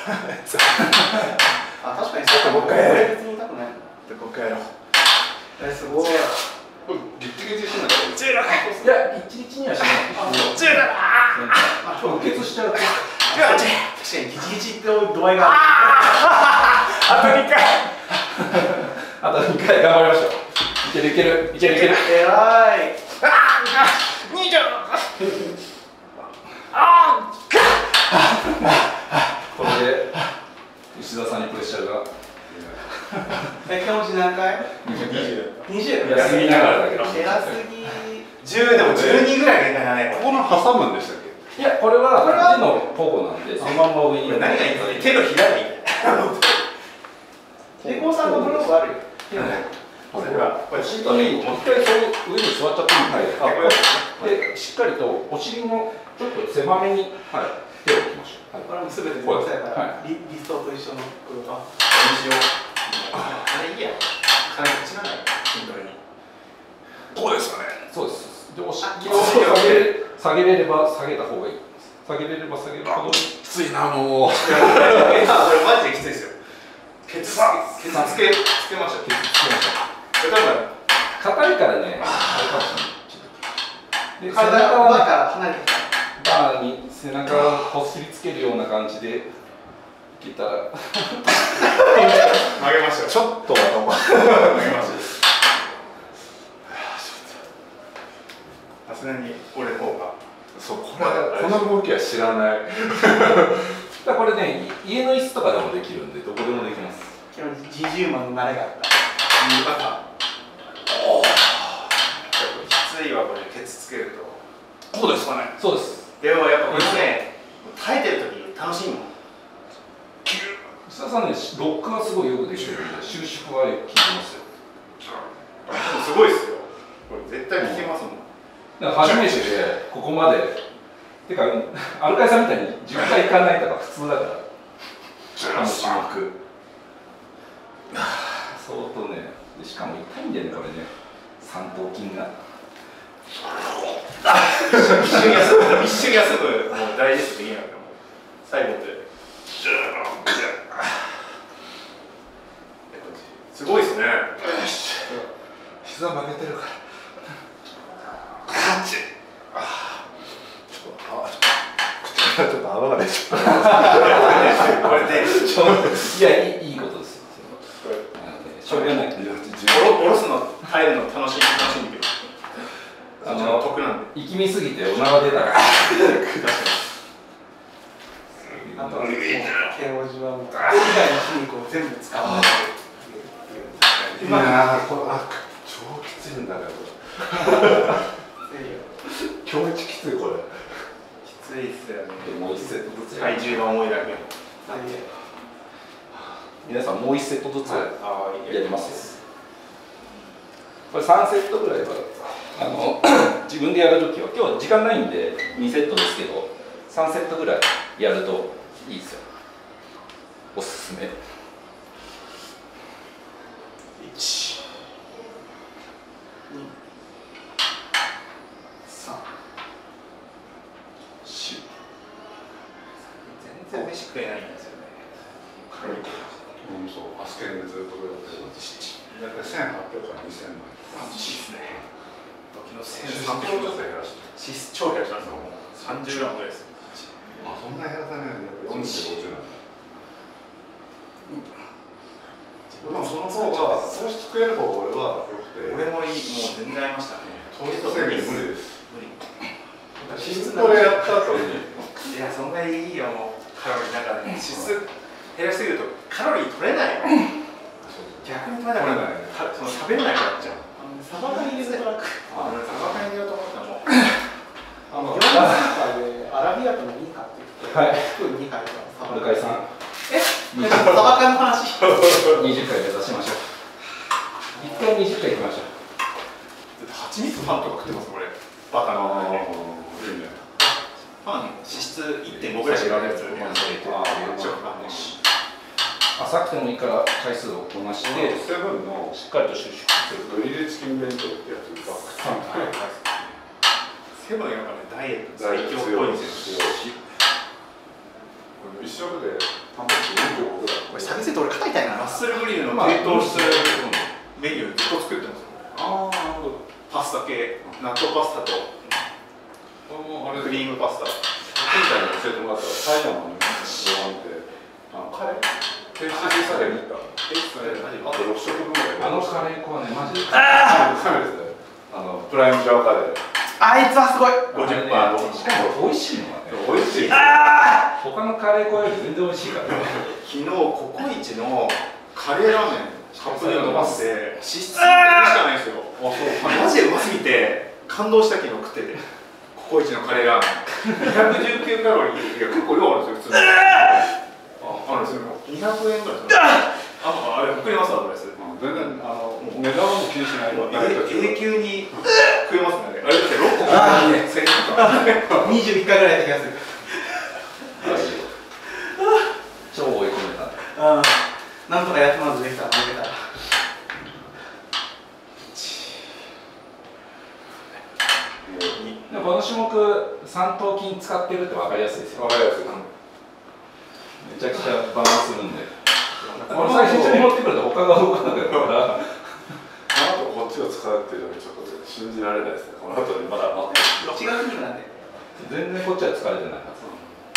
あ、確かにそうか。もう一回やる。別に痛くない。 で、こっからやろう。 え、すごい。 これギッチギチしてんだから。 ジュラ。 いや、一日にはしない。 ジュラ。 あ、うっ血しちゃうと。 確かにギチギチって度合いが。あとにかい。 あとにかい頑張りましょう。いけるいけるいけるいける。 えらい。ああ、にじゅう。あこれで石田さんにプレッシャーが。 え、今日何回？ にじゅう。 にじゅう。 休みながらだけど。 偉すぎ。 じゅうでもじゅうにぐらいがいいかなね。 ここの挟むんでしたっけ？ いや、これは手の保護なんで、そのまんま上に。 何がいいんですか？手のひらに。 レコーさんのブログあるよ。 これは、これしっかり、もう一回そう上に座っちゃってみて、で、しっかりとお尻のちょっと狭めに、はい、手を置きましょう。 これもすべて全部やから、リリストと一緒の黒が。 にしよう。あれいいや。金口がない。シンプルに。 こうですかね。 そうです。で、お尻を下げれ下げれれば下げた方がいい。下げれれば下げるほど。 きついなもう。 これマジできついですよ。ケツケツつけつけました。ケツつけました。これ多分硬いからね、あれかもしれない。で、背体中はね、 がから離れてきた。 バーに背中をこすりつけるような感じでいけたら。 曲げましたよ。 ちょっと頭。 曲げました。さすがに俺の方が。 そう、これこの動きは知らない。 これね、家の椅子とかでもできるんで、どこでもできます。 昨日ジジューマンの慣れがあった。 いいパターン。おお。きついわこれケツつけると。こうですかね。 そうです。 でもやっぱこれね、耐えてる時楽しいもん。 石田さんね、ロックがすごいよくできてるんで、収縮はよく効いてますよ。 すごいですよ。これ絶対効けますもん。 だから初めてでここまで、てか、アルカイさんみたいにじゅっかいいかないとか普通だから、この種目。相当ね、しかも痛いんだよね、これね、三頭筋が。 一瞬休む、一瞬休む、もう大事です、できなかったもん。最後って。すごいですね。 膝曲げてるから。ちょっと、あ、口からちょっと泡が出ちゃった。 これで、 いや、いい、いいことですよ。しょうがない。 おろすの、耐えるの楽しい、楽しんでくる。あの、得なんで。 力みすぎておなら出たから。 あとはもう、ケオジはもう、以外の筋肉を全部使わない。 いやー、これ、あ、超きついんだけど。超きついこれ。 きついっすよね。 もう一セットずつ。 体重が重いだけ。 皆さんもう一セットずつやありますよ。これさんセットぐらいはあの自分でやるときは、今日は時間ないんでにセットですけど、さんセットぐらいやるといいですよ。おすすめ。いち、に、さん、よん。 全然飯食えないんですよね。 うん、そう、アスケンでずっとこうやってる。だいたいせんはっぴゃくからにせんまい。 楽しいですね。昨日せんちさんびゃくょっと減らして。 脂質超減らしますよ。もうさんじゅうグラムぐらいです。 あ、そんな減らさないのに、やっぱよんじゅう、ごじゅうなんだ。でもその方が、糖質食える方が俺は良くて。 俺もいい、もう全然合いましたね。 糖質制限無理です。 無理。 脂質トレやった後に。 いや、そんなにいいよ、もう。カロリーなんかね、脂質減らしすぎるとカロリー取れない。逆に取れない。その食べれなくなっちゃう。 サバ缶入れると楽。 あ、俺サバ缶入れようと思ったらもう。 あの、世の中でアラビアートのいいかって言って。 はい。 蜂蜜パンとか食ってます俺。バターの中で。パン脂質 いってんご ぐらいしか入れてるやつ。 浅くてもいいから回数をこなして、 セブンのしっかりと収縮する。 グリルチキン弁当ってやつばっかり。 セブンやっぱねダイエット最強っぽいんですよ。 一食でタンパク質にじゅうごぐらい。 これサビセット俺肩痛いな。 マッスルグリルの低糖質メニューずっと作ってますよ。 ああ、なるほど。 パスタ系、納豆パスタとあれクリームパスタ。 今回の教えてもらった埼玉のご飯ってあのカレー定食されるんだ。あとろく食分ぐらい。 あのカレー粉はねマジで。 あのプライムジャワカレー。 あいつはすごい。 ごじゅっパーセント。 しかも美味しいのがね。 美味しい。 他のカレー粉より全然美味しいからね。 昨日ココイチのカレーラーメンカップで飲ませて脂質しかないんですよ。マジでうますぎて感動した昨日食ってて。ココイチのカレーラーメンにひゃくじゅうきゅうカロリー。いや結構量あるんですよ普通に。あるんですよ。にひゃくえんぐらい。ああれ送りますアドレス。 全然あの値段も気にしない。 永久に食えますね。あれだってろっこせんえんとか。 にじゅういっかいぐらいやった気がする。 超追い込めた。 うん。なんとかやってまずできたら負けたら。 でこの種目三頭筋使ってるって分かりやすいですよ。 わかりやすい。 めちゃくちゃバランスするんで。この最初に持ってくると他が動かなくなるから。 あとこっちを使うっていうのにちょっと信じられないですね。この後でまだ違う筋肉なんで。 全然こっちは疲れてないはず。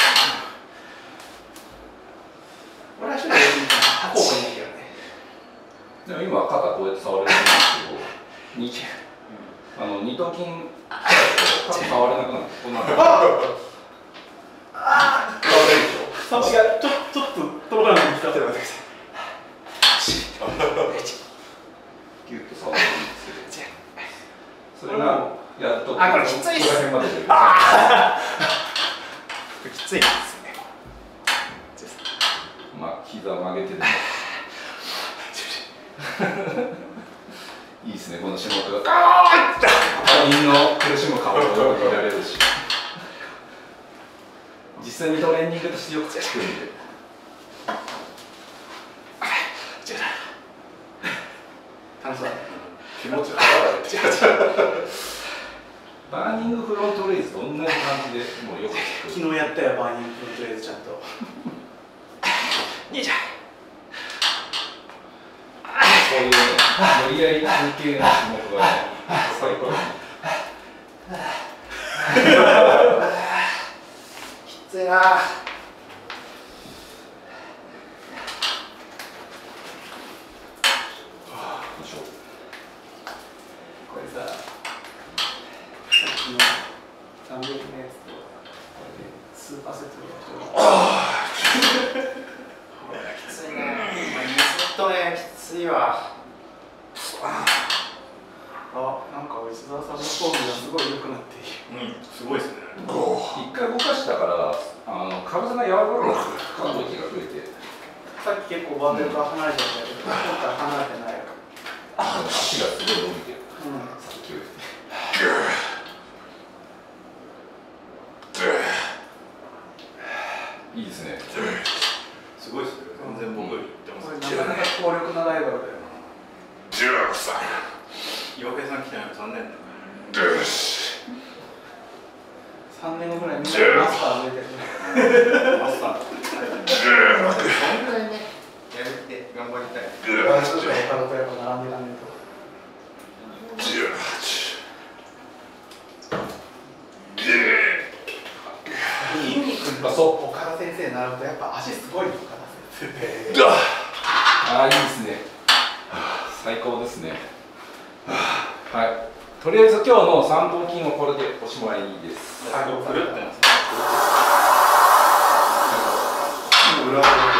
俺は一人でやってみたらタコがいいけどね。 でも今肩こうやって触れてるんですけど、にあの二頭筋肩触れなくなってこんなの。ああ。触れるでしょ。 違う、ちょちょっと届かないんですか。 ギュッと触るんですけど。それがやっとあ、これきついっす。 ここら辺まで出る。 きついんですね。 まあ膝曲げてる。いいですねこの種目が。他人の苦しむ顔を見られるし。実際にトレーニングとしてよく作るんで。 楽しそうだね。 気持ち払われて。 バーニングフロントレイズと同じ感じでもうよく昨日やったよバーニングフロントレイズちゃんと。兄ちゃん。 そういうね無理やり休憩の種目がね最高。 きついな。これさ、さっきのさんびゃくのやつとこれでスーパーセットでやっちゃう。 これきついね。ずっとねきついわ。 あ、なんか石澤さんのフォームがすごい良くなっている。 うん、すごいですね。 一回動かしたからあの体が柔らかくなって感動器が増えて。 さっき結構バーベルから離れちゃったけど、今回離れてないよ。 足がすごい伸びてる。 うん。 さっきより。いいですね。 すごいですね。全然僕より言ってます。 これなかなか強力なライバルだよ。 ジュース。 岩平さん来たの残念だ。 さんねんごぐらいみんなマスター抜いてる。 マスター。そんぐらいね。やるって頑張りたい。 ちょっと他のとやっぱ並んでいかないと。筋肉のそう岡田先生になるとやっぱ足すごいよ岡田先生。 ああいいですね。最高ですね。はい。とりあえず今日の三頭筋はこれでおしまいです。 はい、くるってます。 裏